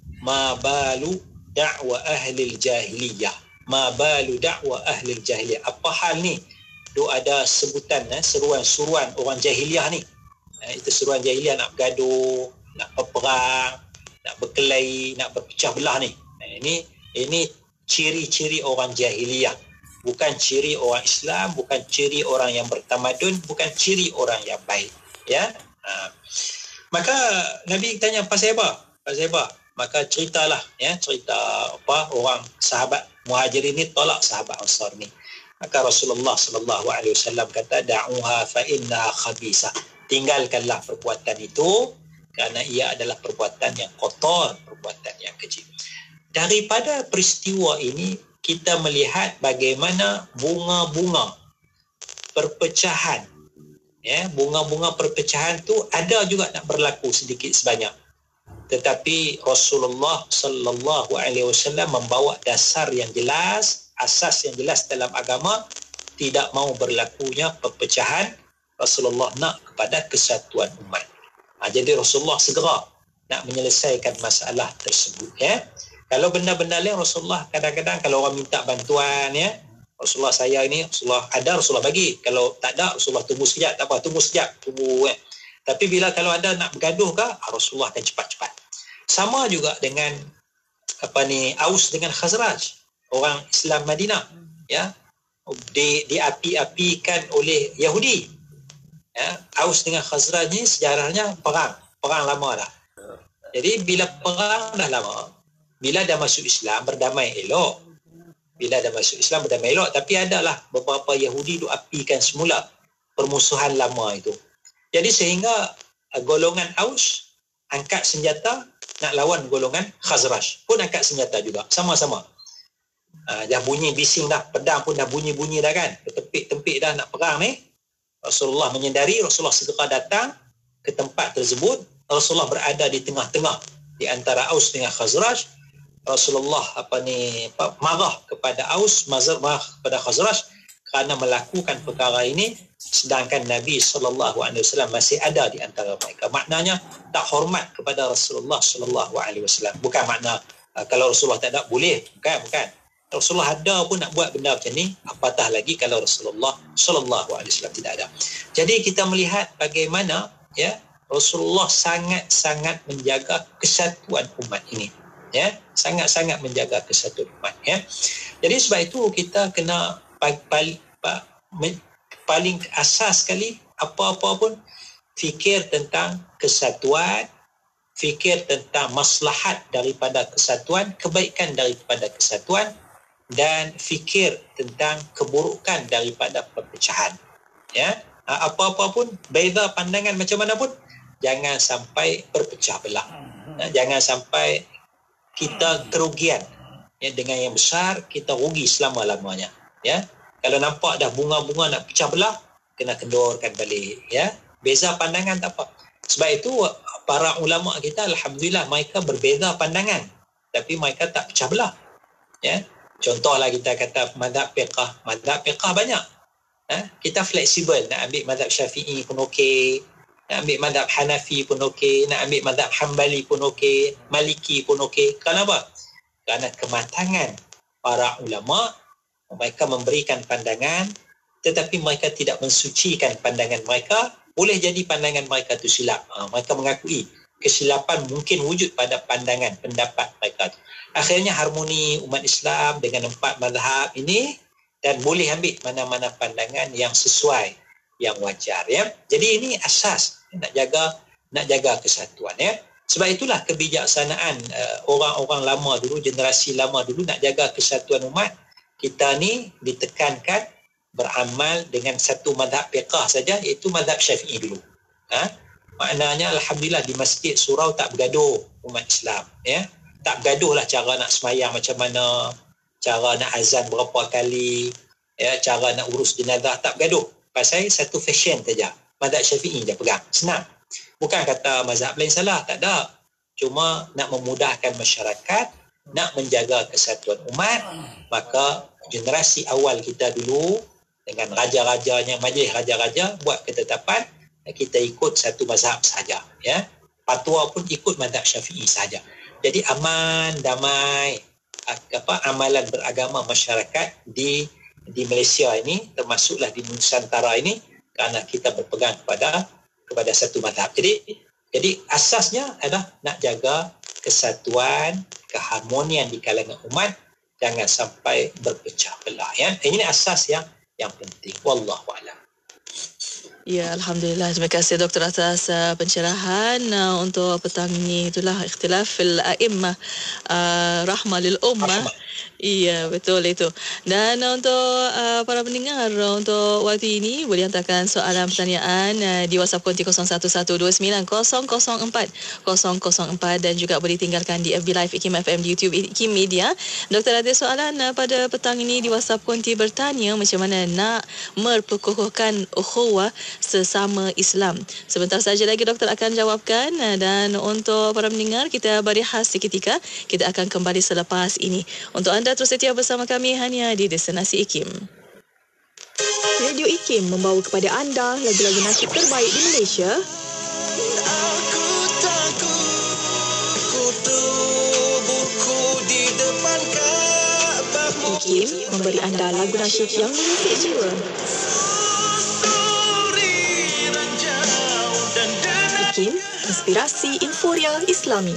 Ma balu da'wa ahli jahiliyah. Ma balu da'wa ahli jahiliyah. Apa hal ni? Duk ada sebutan, eh, seruan-seruan orang jahiliah ni. Eh, itu seruan jahiliah nak bergaduh, nak berperang, nak berkelahi, nak berpecah belah ni. Eh, ini ini ciri-ciri orang jahiliah. Bukan ciri orang Islam, bukan ciri orang yang bertamadun, bukan ciri orang yang baik. Ya. Ha. Maka Nabi tanya pasal apa? Pasal apa? Maka ceritalah, ya, cerita apa orang sahabat Muhajirin ni tolak sahabat Ansar ni. Maka Rasulullah sallallahu alaihi wasallam kata, da'uha fa innaha khabisa. Tinggalkanlah perbuatan itu kerana ia adalah perbuatan yang kotor, perbuatan yang keji. Daripada peristiwa ini kita melihat bagaimana bunga-bunga perpecahan, ya, bunga-bunga perpecahan tu ada juga nak berlaku sedikit sebanyak. Tetapi Rasulullah sallallahu alaihi wasallam membawa dasar yang jelas, asas yang jelas dalam agama, tidak mau berlakunya perpecahan. Rasulullah nak kepada kesatuan umat. Ha, jadi Rasulullah segera nak menyelesaikan masalah tersebut. Ya. Kalau benda-benda lain Rasulullah kadang-kadang kalau orang minta bantuan, ya, Rasulullah saya ini, Rasulullah ada, Rasulullah bagi. Kalau tak ada, Rasulullah tunggu sekejap. Tak apa, tunggu sekejap. Tunggu. Ya. Tapi bila kalau ada nak bergaduh ke, Rasulullah akan cepat-cepat. Sama juga dengan apa ni, Aus dengan Khazraj, orang Islam Madinah, ya, di diapi-apikan oleh Yahudi. Ya, Aus dengan Khazraj ni sejarahnya perang, perang lama dah. Jadi bila perang dah lama, bila dah masuk Islam berdamai elok. Bila dah masuk Islam berdamai elok, tapi adalah beberapa Yahudi tu apikan semula permusuhan lama itu. Jadi sehingga golongan Aus angkat senjata nak lawan golongan Khazraj, pun angkat senjata juga, sama-sama. Uh, dah bunyi bising dah, pedang pun dah bunyi-bunyi dah kan, tempik-tempik dah nak perang ni. Rasulullah menyedari, Rasulullah segera datang ke tempat tersebut. Rasulullah berada di tengah-tengah di antara Aus dengan Khazraj. Rasulullah apa ni marah kepada Aus, marah kepada Khazraj kerana melakukan perkara ini sedangkan Nabi sallallahu alaihi wasallam masih ada di antara mereka. Maknanya tak hormat kepada Rasulullah sallallahu alaihi wasallam. Bukan makna uh, kalau Rasulullah tak ada boleh, bukan, bukan. Rasulullah ada pun nak buat benda macam ni, apatah lagi kalau Rasulullah sallallahu alaihi wasallam tidak ada. Jadi kita melihat bagaimana, ya, Rasulullah sangat-sangat menjaga kesatuan umat ini. Ya, sangat-sangat menjaga kesatuan umat, ya. Jadi sebab itu kita kena paling paling asas sekali apa-apa pun fikir tentang kesatuan, fikir tentang maslahat daripada kesatuan, kebaikan daripada kesatuan, dan fikir tentang keburukan daripada perpecahan. Ya, apa-apa pun beza pandangan macam mana pun jangan sampai berpecah belah. Jangan sampai kita kerugian, ya, dengan yang besar kita rugi selama-lamanya, ya. Kalau nampak dah bunga-bunga nak pecah belah, kena kendorkan balik, ya. Beza pandangan tak apa. Sebab itu para ulama kita alhamdulillah mereka berbeza pandangan tapi mereka tak pecah belah, ya. Contohlah kita kata mazhab fiqh, mazhab fiqh banyak. Ha? Kita fleksibel, nak ambil mazhab Syafi'i pun okey, nak ambil mazhab Hanafi pun okey, nak ambil mazhab Hambali pun okey, Maliki pun okey. Kenapa? Kerana kematangan para ulama, mereka memberikan pandangan tetapi mereka tidak mensucikan pandangan mereka. Boleh jadi pandangan mereka itu silap. Ha, mereka mengakui kesilapan mungkin wujud pada pandangan, pendapat mereka. Akhirnya harmoni umat Islam dengan empat mazhab ini dan boleh ambil mana-mana pandangan yang sesuai, yang wajar, ya. Jadi ini asas nak jaga nak jaga kesatuan, ya. Sebab itulah kebijaksanaan uh, orang-orang lama dulu, generasi lama dulu nak jaga kesatuan umat. Kita ni ditekankan beramal dengan satu mazhab fiqh saja, iaitu mazhab Syafi'i dulu. Ha? Maknanya alhamdulillah di masjid surau tak bergaduh umat Islam, ya. Tak bergaduh lah cara nak semayang macam mana, cara nak azan berapa kali, ya, cara nak urus jenazah, tak bergaduh. Pasal satu fashion saja. Mazhab Syafi'i je pegang. Senang. Bukan kata mazhab lain salah, tak ada. Cuma nak memudahkan masyarakat, nak menjaga kesatuan umat, maka generasi awal kita dulu dengan raja-rajanya, majlis raja-raja buat ketetapan kita ikut satu mazhab saja, ya. Fatwa pun ikut mazhab Syafi'i saja. Jadi aman, damai, apa amalan beragama masyarakat di di Malaysia ini, termasuklah di Nusantara ini, kerana kita berpegang kepada kepada satu mazhab. Jadi jadi asasnya adalah nak jaga kesatuan, keharmonian di kalangan umat, jangan sampai berpecah belah, ya. Ini asas yang yang penting. Wallahu a'lam. Ya, alhamdulillah. Terima kasih doktor atas uh, pencerahan uh, untuk petang ini. Itulah ikhtilaf fil a'immah, uh, rahmah lil ummah. Iya, betul itu. Dan uh, untuk uh, para pendengar, uh, untuk waktu ini boleh hantarkan soalan pertanyaan uh, di WhatsApp konti kosong satu satu dua sembilan kosong kosong empat kosong kosong empat dan juga boleh tinggalkan di F B Live IKIM F M, di YouTube IKIM Media. Doktor ada soalan uh, pada petang ini di WhatsApp konti bertanya macam mana nak memperkukuhkan ukhuwah sesama Islam. Sebentar saja lagi doktor akan jawabkan, uh, dan untuk para pendengar kita berehat seketika. Kita akan kembali selepas ini. Untuk anda terus setia bersama kami hanya di Destinasi IKIM. Radio IKIM membawa kepada anda lagu-lagu nasyid terbaik di Malaysia. Aku Ikim memberi anda lagu nasyid yang mengusik jiwa. Ikim, inspirasi Inforia Islami.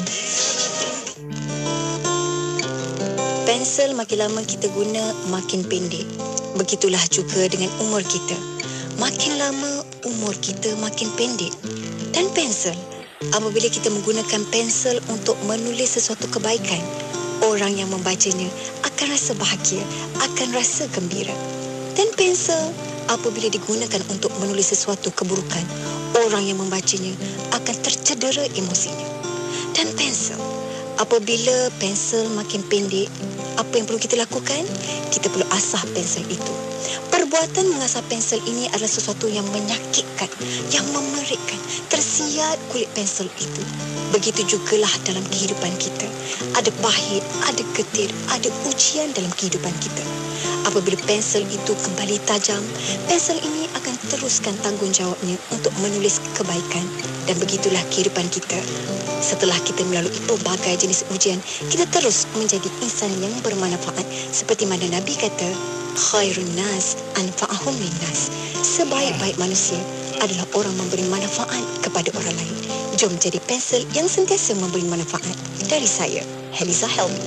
Pensel makin lama kita guna, makin pendek. Begitulah juga dengan umur kita. Makin lama, umur kita makin pendek. Dan pensel, apabila kita menggunakan pensel untuk menulis sesuatu kebaikan, orang yang membacanya akan rasa bahagia, akan rasa gembira. Dan pensel, apabila digunakan untuk menulis sesuatu keburukan, orang yang membacanya akan tercedera emosinya. Dan pensel, apabila pensel makin pendek, apa yang perlu kita lakukan? Kita perlu asah pensel itu. Perbuatan mengasah pensel ini adalah sesuatu yang menyakitkan, yang memerikkan. Tersiat kulit pensel itu. Begitu jugalah dalam kehidupan kita. Ada pahit, ada getir, ada ujian dalam kehidupan kita. Apabila pensel itu kembali tajam, pensel ini akan teruskan tanggungjawabnya untuk menulis kebaikan. Dan begitulah kehidupan kita. Setelah kita melalui pelbagai jenis ujian, kita terus menjadi insan yang bermanfaat. Seperti mana Nabi kata, khairun nas anfa'ahum linnas. Sebaik-baik manusia adalah orang memberi manfaat kepada orang lain. Jom jadi pensel yang sentiasa memberi manfaat. Dari saya, Heliza Helmi.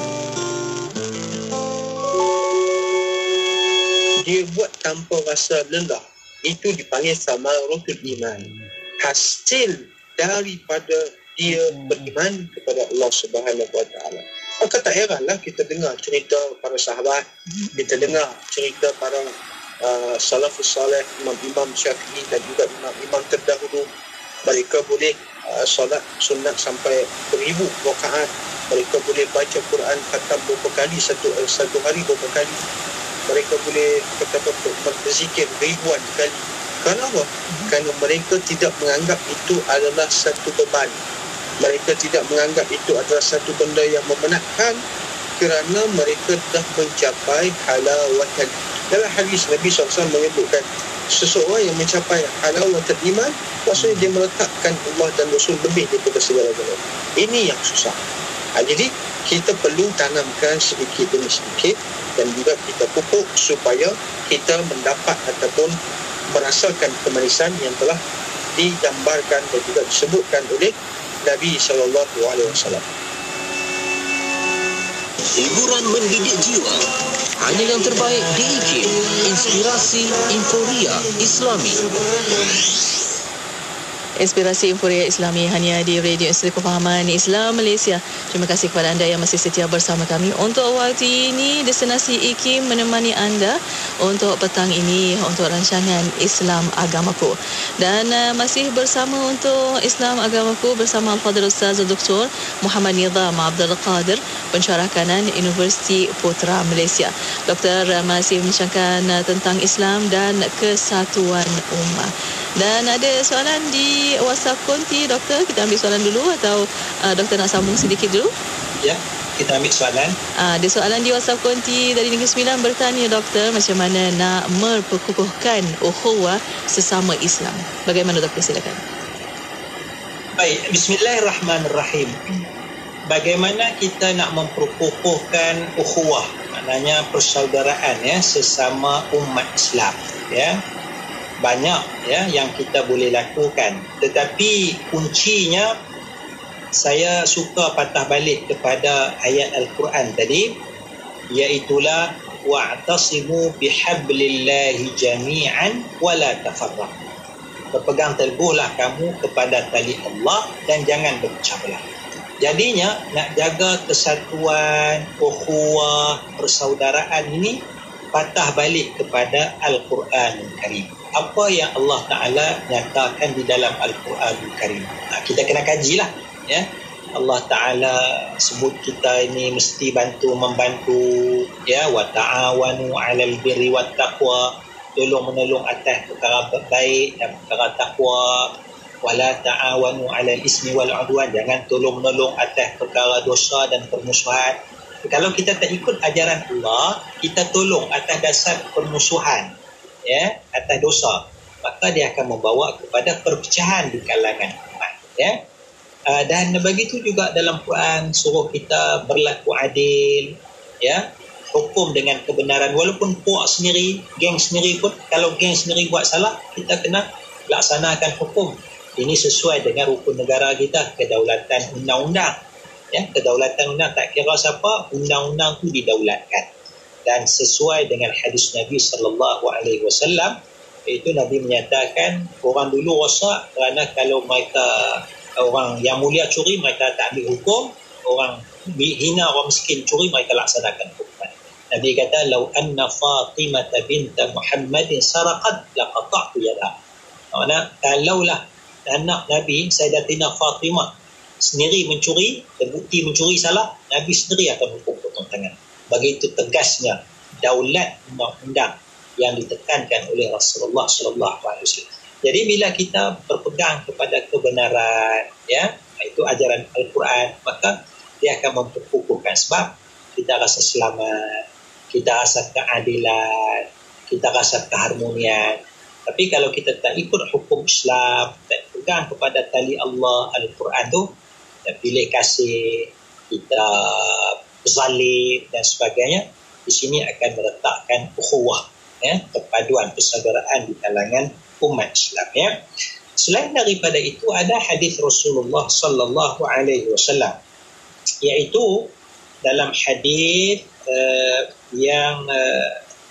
Dia buat tanpa rasa lelah. Itu dipanggil samaratul iman. Hasil daripada dia beriman kepada Allah Subhanahu Wa Taala. Maka tak heranlah kita dengar cerita para sahabat, kita dengar cerita para uh, salafus salih, imam-imam Syafi'i dan juga imam-imam terdahulu. Mereka boleh uh, solat sunat sampai beribu rakaat. Mereka boleh baca Quran khatam beberapa kali, satu satu hari beberapa kali. Mereka boleh kata berzikir ribuan kali. Kenapa? Kerana mereka tidak menganggap itu adalah satu beban. Mereka tidak menganggap itu adalah satu benda yang memenatkan, kerana mereka dah mencapai halawatan. Dalam hadis Nabi sallallahu alaihi wasallam menyebutkan seseorang yang mencapai halawatan iman, maksudnya dia meletakkan Allah dan Rasul lebih daripada segala-galanya. Ini yang susah. Ha, jadi kita perlu tanamkan sedikit demi sedikit dan juga kita pupuk supaya kita mendapat ataupun merasakan kemanisan yang telah digambarkan dan juga disebutkan oleh Nabi sallallahu alaihi wasallam. Hiburan mendidik jiwa. Hanya yang terbaik di Ikim. Inspirasi Inforia Islami. Inspirasi Inforia Islami hanya di Radio Institut Kefahaman Islam Malaysia. Terima kasih kepada anda yang masih setia bersama kami. Untuk waktu ini, destinasi Ikim menemani anda untuk petang ini untuk rancangan Islam Agamaku. Dan uh, masih bersama untuk Islam Agamaku bersama Al-Fadhil Ustaz Doktor Muhammad Nizam Abdul Qadir, pensyarah kanan Universiti Putra Malaysia. Doktor uh, masih membincangkan uh, tentang Islam dan kesatuan ummah. Dan ada soalan di WhatsApp Konti, Doktor. Kita ambil soalan dulu atau uh, Doktor nak sambung sedikit dulu? Ya, kita ambil soalan. Uh, ada soalan di WhatsApp Konti dari Negeri Sembilan bertanya, Doktor, macam mana nak memperkukuhkan ukhuwah sesama Islam? Bagaimana, Doktor? Silakan. Baik, bismillahirrahmanirrahim. Bagaimana kita nak memperkukuhkan ukhuwah? Maknanya persaudaraan ya sesama umat Islam, ya. Banyak ya yang kita boleh lakukan, tetapi kuncinya saya suka patah balik kepada ayat Al-Quran tadi, iaitulah wa'tasimu bihablillahi jami'an wala tafarraqu. Berpegang teguhlah kamu kepada tali Allah dan jangan berpecah belah. Jadinya nak jaga kesatuan, ukhuwah, persaudaraan ini patah balik kepada Al-Quran Karim. Apa yang Allah Ta'ala nyatakan di dalam Al-Quran Karim. Nah, kita kena kajilah. Ya. Allah Ta'ala sebut kita ini mesti bantu-membantu. Ya, wa ta'awanu 'alal birri wat taqwa. Tolong menolong atas perkara baik dan perkara takwa. Wala ta'awanu 'alal ismi wal 'udwan. Jangan tolong menolong atas perkara dosa dan permusuhan. Kalau kita tak ikut ajaran Allah, kita tolong atas dasar permusuhan, ya, atas dosa, maka dia akan membawa kepada perpecahan di kalangan umat, ya. Uh, dan begitu juga dalam Quran suruh kita berlaku adil, ya. hukum dengan kebenaran. Walaupun puak sendiri, geng sendiri pun, kalau geng sendiri buat salah, kita kena laksanakan hukum. Ini sesuai dengan rukun negara kita, kedaulatan undang-undang. Ya, kedaulatan undang, tak kira siapa, undang-undang itu didaulatkan. Dan sesuai dengan hadis Nabi sallallahu alaihi wasallam, itu Nabi menyatakan orang dulu rosak kerana kalau mereka, orang yang mulia curi, mereka tak ambil hukum. Orang hina, orang miskin curi, mereka laksanakan hukuman. Nabi kata, "Lau anna Fatimah binta Muhammadin saraqat laqata'tu yadaha." Maksudnya, kalaulah anak Nabi Sayyidatina Fatimah sendiri mencuri, terbukti mencuri salah, Nabi sendiri akan hukum potong tangan. Begitu tegasnya daulat undang-undang yang ditekankan oleh Rasulullah sallallahu alaihi wasallam. Jadi bila kita berpegang kepada kebenaran, ya, itu ajaran Al-Quran, maka dia akan memperkukuhkan, sebab kita rasa selamat, kita rasa keadilan, kita rasa keharmonian. Tapi kalau kita tak ikut hukum Islam, tak pegang kepada tali Allah, Al-Quran tu, kita pilih kasih, kita zalim dan sebagainya, di sini akan meletakkan ukhuwah, ya, perpaduan, persaudaraan di kalangan umat Islam. Ya. Selain daripada itu, ada hadis Rasulullah sallallahu alaihi wasallam, iaitu dalam hadis uh, yang uh,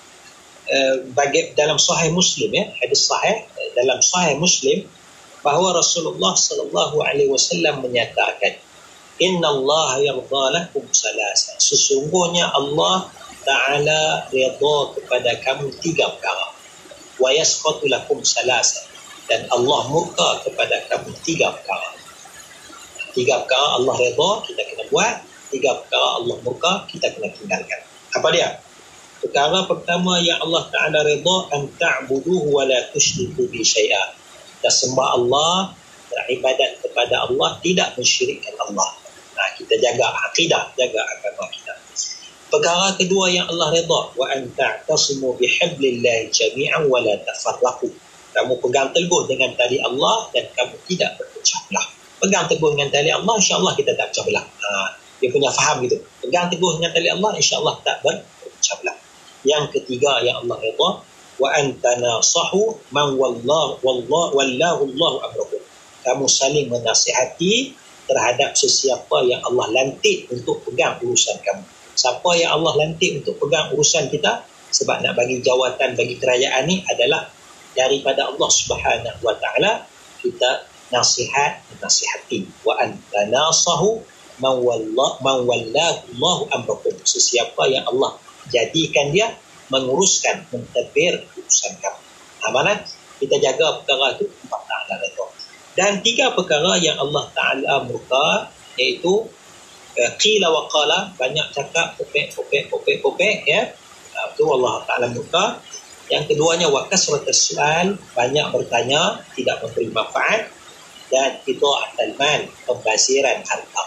uh, bagi dalam Sahih Muslim, ya, hadis sahih dalam Sahih Muslim, bahawa Rasulullah sallallahu alaihi wasallam menyatakan, "Inna Allah yardha lakum salasa." Sesungguhnya Allah Ta'ala redha kepada kamu tiga perkara. Wa yaskhatu lakum salasa. Dan Allah murka kepada kamu tiga perkara. Tiga perkara Allah redha, kita kena buat. Tiga perkara Allah murka, kita kena tinggalkan. Apa dia? Perkara pertama yang Allah Ta'ala redha, an ta'buduhu wa la tusyriku bi syai'a. Kita sembah Allah, beribadat kepada Allah, tidak mensyirikkan Allah. Nah, kita jaga akidah, jaga agama kita. Perkara kedua yang Allah redha, wa an ta'tasimu bihablillahi jami'an wa la tafarraqu. Kamu pegang teguh dengan tali Allah dan kamu tidak berpecah belah. Pegang teguh dengan tali Allah, insya-Allah kita tak pecah belah. Ha, dia punya faham gitu. Pegang teguh dengan tali Allah, insya-Allah tak berpecah belah. Yang ketiga yang Allah redha, wa an tanasahu man wallahu wallahu wallahu Allahu amrakum. Kamu saling menasihati terhadap sesiapa yang Allah lantik untuk pegang urusan kamu. Siapa yang Allah lantik untuk pegang urusan kita, sebab nak bagi jawatan, bagi kerajaan ni adalah daripada Allah Subhanahu wa taala, kita nasihat, nasihati. Wa anta nasahu man wallahu man wallahu Allahu amrakum. Sesiapa yang Allah jadikan dia menguruskan, mentadbir urusan kamu. Amanah, kita jaga perkara itu, Allah Ta'ala redha. Dan tiga perkara yang Allah Ta'ala murka, iaitu uh, qila wa qala, banyak cakap, popek, popek, popek, popek, ya. Uh, itu Allah Ta'ala murka. Yang keduanya, wa kasratus su'al, banyak bertanya, tidak memberi manfaat. Dan idha'atul mal, pembaziran harta.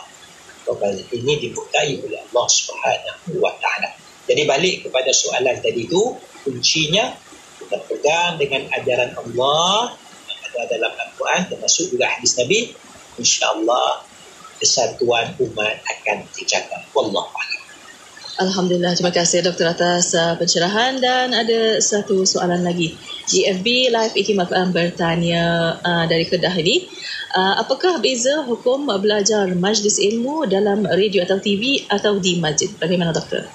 Ini dimurkai oleh Allah Subhanahu wa Ta'ala. Jadi balik kepada soalan tadi itu, kuncinya kita pegang dengan ajaran Allah yang ada dalam Al-Quran, termasuk juga hadis Nabi. InsyaAllah kesatuan umat akan terjaga. Wallahu a'lam. Alhamdulillah, terima kasih Doktor atas uh, pencerahan. Dan ada satu soalan lagi. Di F B Live Ikim F M bertanya uh, dari Kedah ini, uh, apakah beza hukum belajar majlis ilmu dalam radio atau T V atau di masjid? Bagaimana Doktor?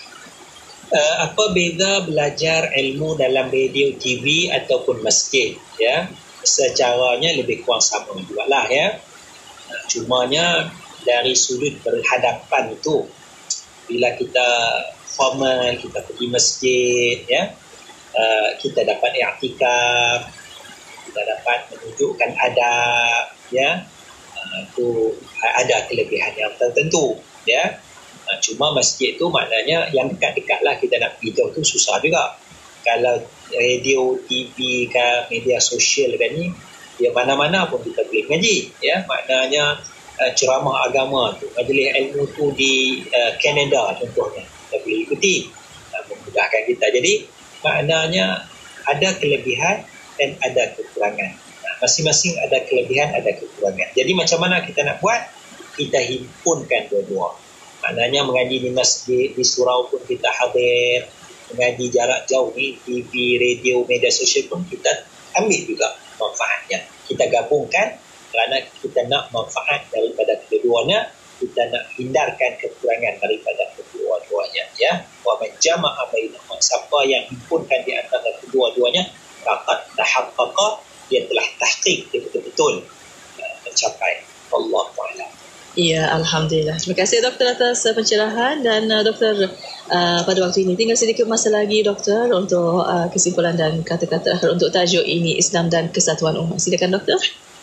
Uh, apa beza belajar ilmu dalam radio, T V ataupun masjid? Ya, secaranya lebih kurang sama jugalah, ya. Uh, cumanya dari sudut berhadapan itu, bila kita formal, kita pergi masjid, ya, uh, kita dapat i'tikaf, kita dapat menunjukkan adab, ya, uh, itu ada kelebihan yang tertentu, ya. Uh, cuma masjid tu maknanya yang dekat-dekat lah, kita nak pergi jauh tu susah juga. Kalau radio, T V ke media sosial kan ni, ya mana-mana pun kita boleh ngaji, ya. Maknanya uh, ceramah agama tu, majlis ilmu tu di uh, Canada contohnya, kita boleh ikuti, uh, memudahkan kita. Jadi maknanya ada kelebihan dan ada kekurangan. Nah, masing-masing ada kelebihan, ada kekurangan. Jadi macam mana kita nak buat? Kita himpunkan dua-dua. Maknanya mengaji di masjid, di surau pun kita hadir, mengaji jarak jauh ni, T V, radio, media sosial pun kita ambil juga manfaatnya. Kita gabungkan kerana kita nak manfaat daripada kedua-duanya, kita nak hindarkan kekurangan daripada kedua-duanya. Ya, wa man jama'a bainahuma, siapa yang himpunkan di antara kedua-duanya, faqad tahaqqaqa, dia telah tahqiq, dia betul-betul uh, tercapai. Wallahu a'lam. Ya, Alhamdulillah. Terima kasih doktor atas uh, pencerahan dan uh, doktor uh, pada waktu ini tinggal sedikit masa lagi doktor untuk uh, kesimpulan dan kata-kata akhir untuk tajuk ini, Islam dan Kesatuan Umat. Silakan doktor.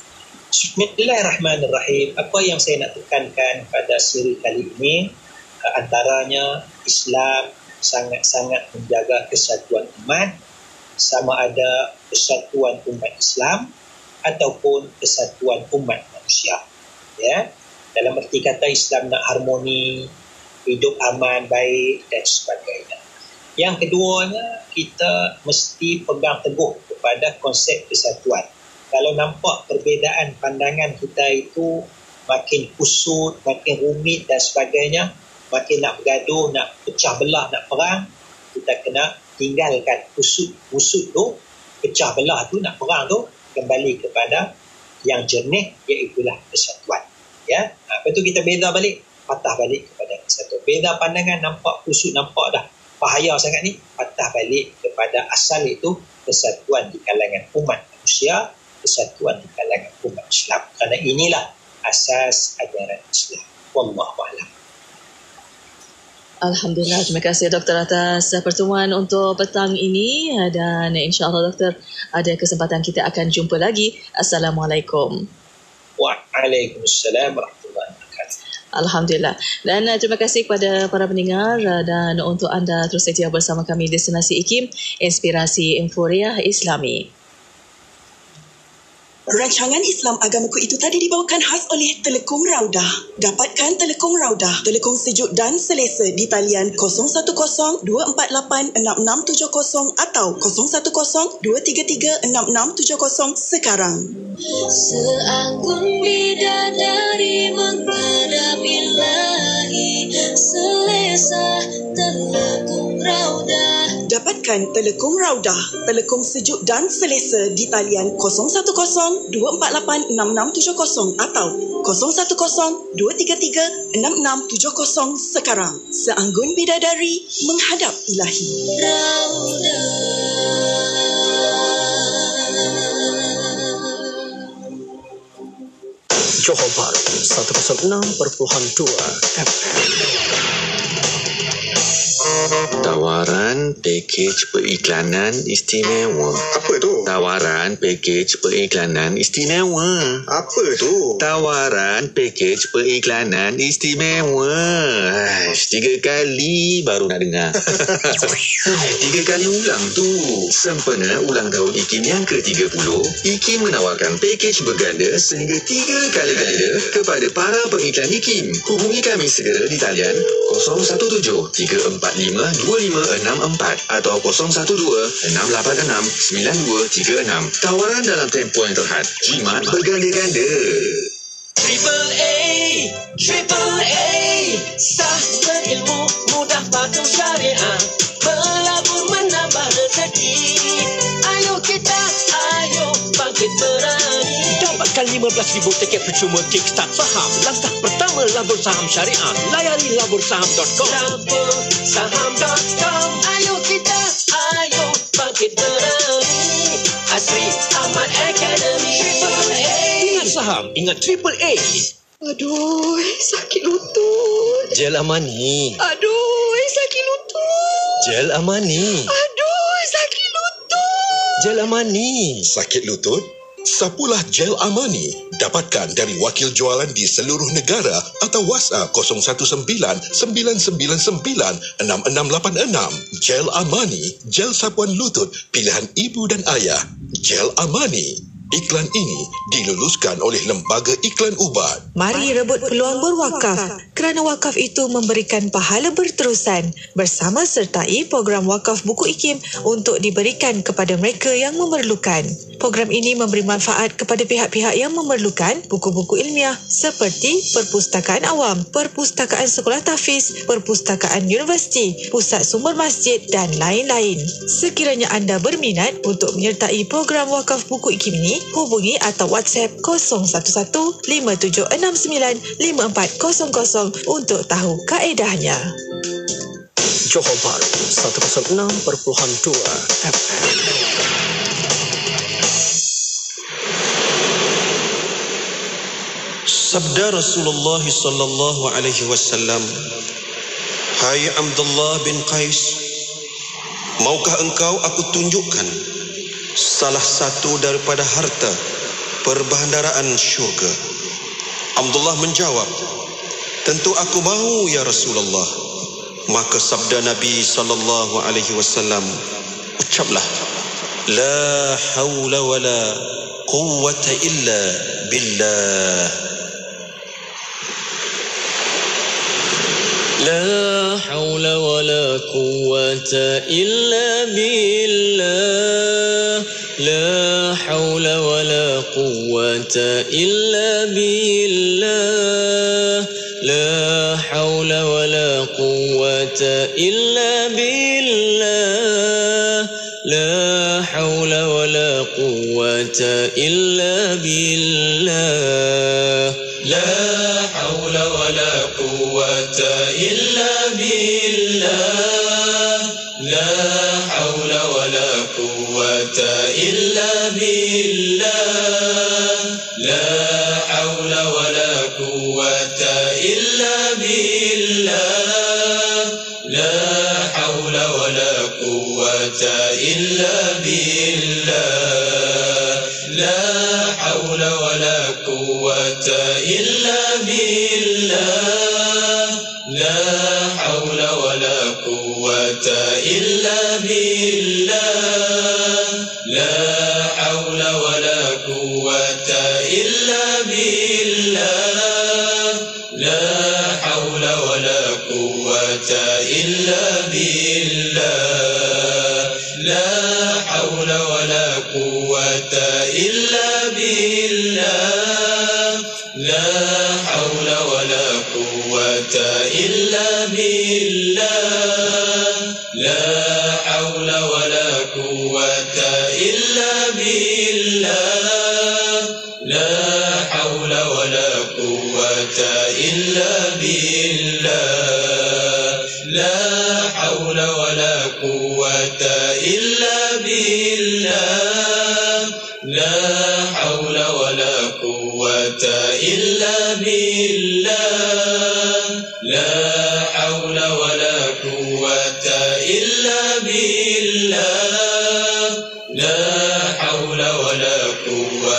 Bismillahirrahmanirrahim. Apa yang saya nak tekankan pada siri kali ini, uh, antaranya Islam sangat-sangat menjaga kesatuan umat, sama ada kesatuan umat Islam ataupun kesatuan umat manusia. Ya. Dalam erti kata Islam nak harmoni, hidup aman, baik dan sebagainya. Yang keduanya, kita mesti pegang teguh kepada konsep kesatuan. Kalau nampak perbezaan pandangan kita itu makin kusut, makin rumit dan sebagainya, makin nak bergaduh, nak pecah belah, nak perang, kita kena tinggalkan kusut-kusut tu, pecah belah tu, nak perang tu, kembali kepada yang jernih, iaitulah kesatuan. Ya, lepas tu kita beza balik, patah balik kepada kesatuan. Beza pandangan, nampak kusut, nampak dah bahaya sangat ni, patah balik kepada asal itu kesatuan di kalangan umat manusia, kesatuan di kalangan umat Islam. Kerana inilah asas ajaran Islam. Wallahu a'lam. Alhamdulillah, terima kasih doktor atas pertemuan untuk petang ini dan insya-Allah doktor ada kesempatan kita akan jumpa lagi. Assalamualaikum. Waalaikumsalam warahmatullahi wabarakatuh. Alhamdulillah. Dan uh, terima kasih kepada para pendengar uh, dan untuk anda terus setia bersama kami Destinasi I K I M, Inspirasi Inforia Islami. Rancangan Islam Agamaku itu tadi dibawakan khas oleh Telekong Raudah. Dapatkan Telekong Raudah, telekong sejuk dan selesa di talian kosong satu kosong dua empat lapan enam enam tujuh kosong atau kosong satu kosong dua tiga tiga enam enam tujuh kosong sekarang. Seanggun bidadari menghadap ilahi, selesa Telekong Raudah. Dapatkan Telekong Raudah, telekong sejuk dan selesa di talian kosong satu kosong dua empat lapan enam enam tujuh kosong atau kosong satu kosong dua tiga tiga enam enam tujuh kosong sekarang. Seanggun bidadari menghadap ilahi. Johor Bahru seratus enam perpuluhan dua F M. Tawaran pakej periklanan istimewa. Apa tu? Tawaran pakej periklanan istimewa. Apa tu? Tawaran pakej periklanan istimewa. Aish, tiga kali baru nak dengar. Tiga kali ulang tu. Sempena ulang tahun I K I M yang ke tiga puluh, I K I M menawarkan pakej berganda sehingga tiga kali ganda kepada para pengiklan I K I M. Hubungi kami segera di talian kosong satu tujuh tiga empat lima dua lima enam empat atau kosong satu dua enam lapan enam sembilan dua tiga enam. Tawaran dalam tempoh yang terhad, jimat berganda-ganda. Triple A, Triple A, sah berilmu, mudah patuh syariah, melabur menambah rezeki. Ayo kita, ayo bangkit berani. Dapatkan lima belas ribu tiket percuma Kickstart Saham. Langkah pertama labur saham syariah. Layari labur saham dot com. labur saham dot com. Ayo kita, ayo bangkit berani. Asri Ahmad Academy. Triple A. Ingat saham, ingat Triple A. Aduh, sakit lutut. Gel Amani. Aduh, sakit lutut. Gel Amani. Aduh, sakit lutut. Gel Amani. Sakit lutut? Sapulah Gel Amani. Dapatkan dari wakil jualan di seluruh negara atau WhatsApp kosong satu sembilan sembilan sembilan sembilan enam enam lapan enam. Gel Amani, gel sapuan lutut pilihan ibu dan ayah. Gel Amani. Iklan ini diluluskan oleh Lembaga Iklan Ubat. Mari rebut peluang berwakaf kerana wakaf itu memberikan pahala berterusan. Bersama sertai program wakaf buku I K I M untuk diberikan kepada mereka yang memerlukan. Program ini memberi manfaat kepada pihak-pihak yang memerlukan buku-buku ilmiah seperti perpustakaan awam, perpustakaan sekolah tahfiz, perpustakaan universiti, pusat sumber masjid dan lain-lain. Sekiranya anda berminat untuk menyertai program wakaf buku I K I M ini, hubungi atau WhatsApp kosong satu satu lima tujuh enam sembilan lima empat kosong kosong untuk tahu kaedahnya. Johor Bahru seratus enam perpuluhan dua F M. Sabda Rasulullah sallallahu alaihi wasallam, "Hai Abdullah bin Qais, maukah engkau aku tunjukkan salah satu daripada harta perbendaharaan syurga?" Abdullah menjawab, "Tentu aku mahu ya Rasulullah." Maka sabda Nabi sallallahu alaihi wasallam, ucaplah, "La haula wala quwwata illa billah." لا حول ولا قوة إلا بالله لا حول ولا قوة إلا بالله لا حول ولا قوة إلا بالله لا حول ولا قوة إلا بالله لا حول ولا قوة إلا بالله لا حول ولا قوة إلا بالله لا حول ولا قوة إلا بالله لا حول ولا قوة إلا بالله لا حول ولا قوة إلا بالله لا حول ولا قوة إلا بالله لا حول ولا قوة إلا بالله لا حول ولا قوة إلا بالله لا حول ولا قوة إلا بالله لا حول ولا قوة إلا بالله لا حول ولا قوة إلا بالله لا حول ولا قوة إلا بالله لا حول ولا قوة إلا بالله لا حول ولا قوة إلا بالله لا حول ولا قوة إلا بالله لا حول ولا قوة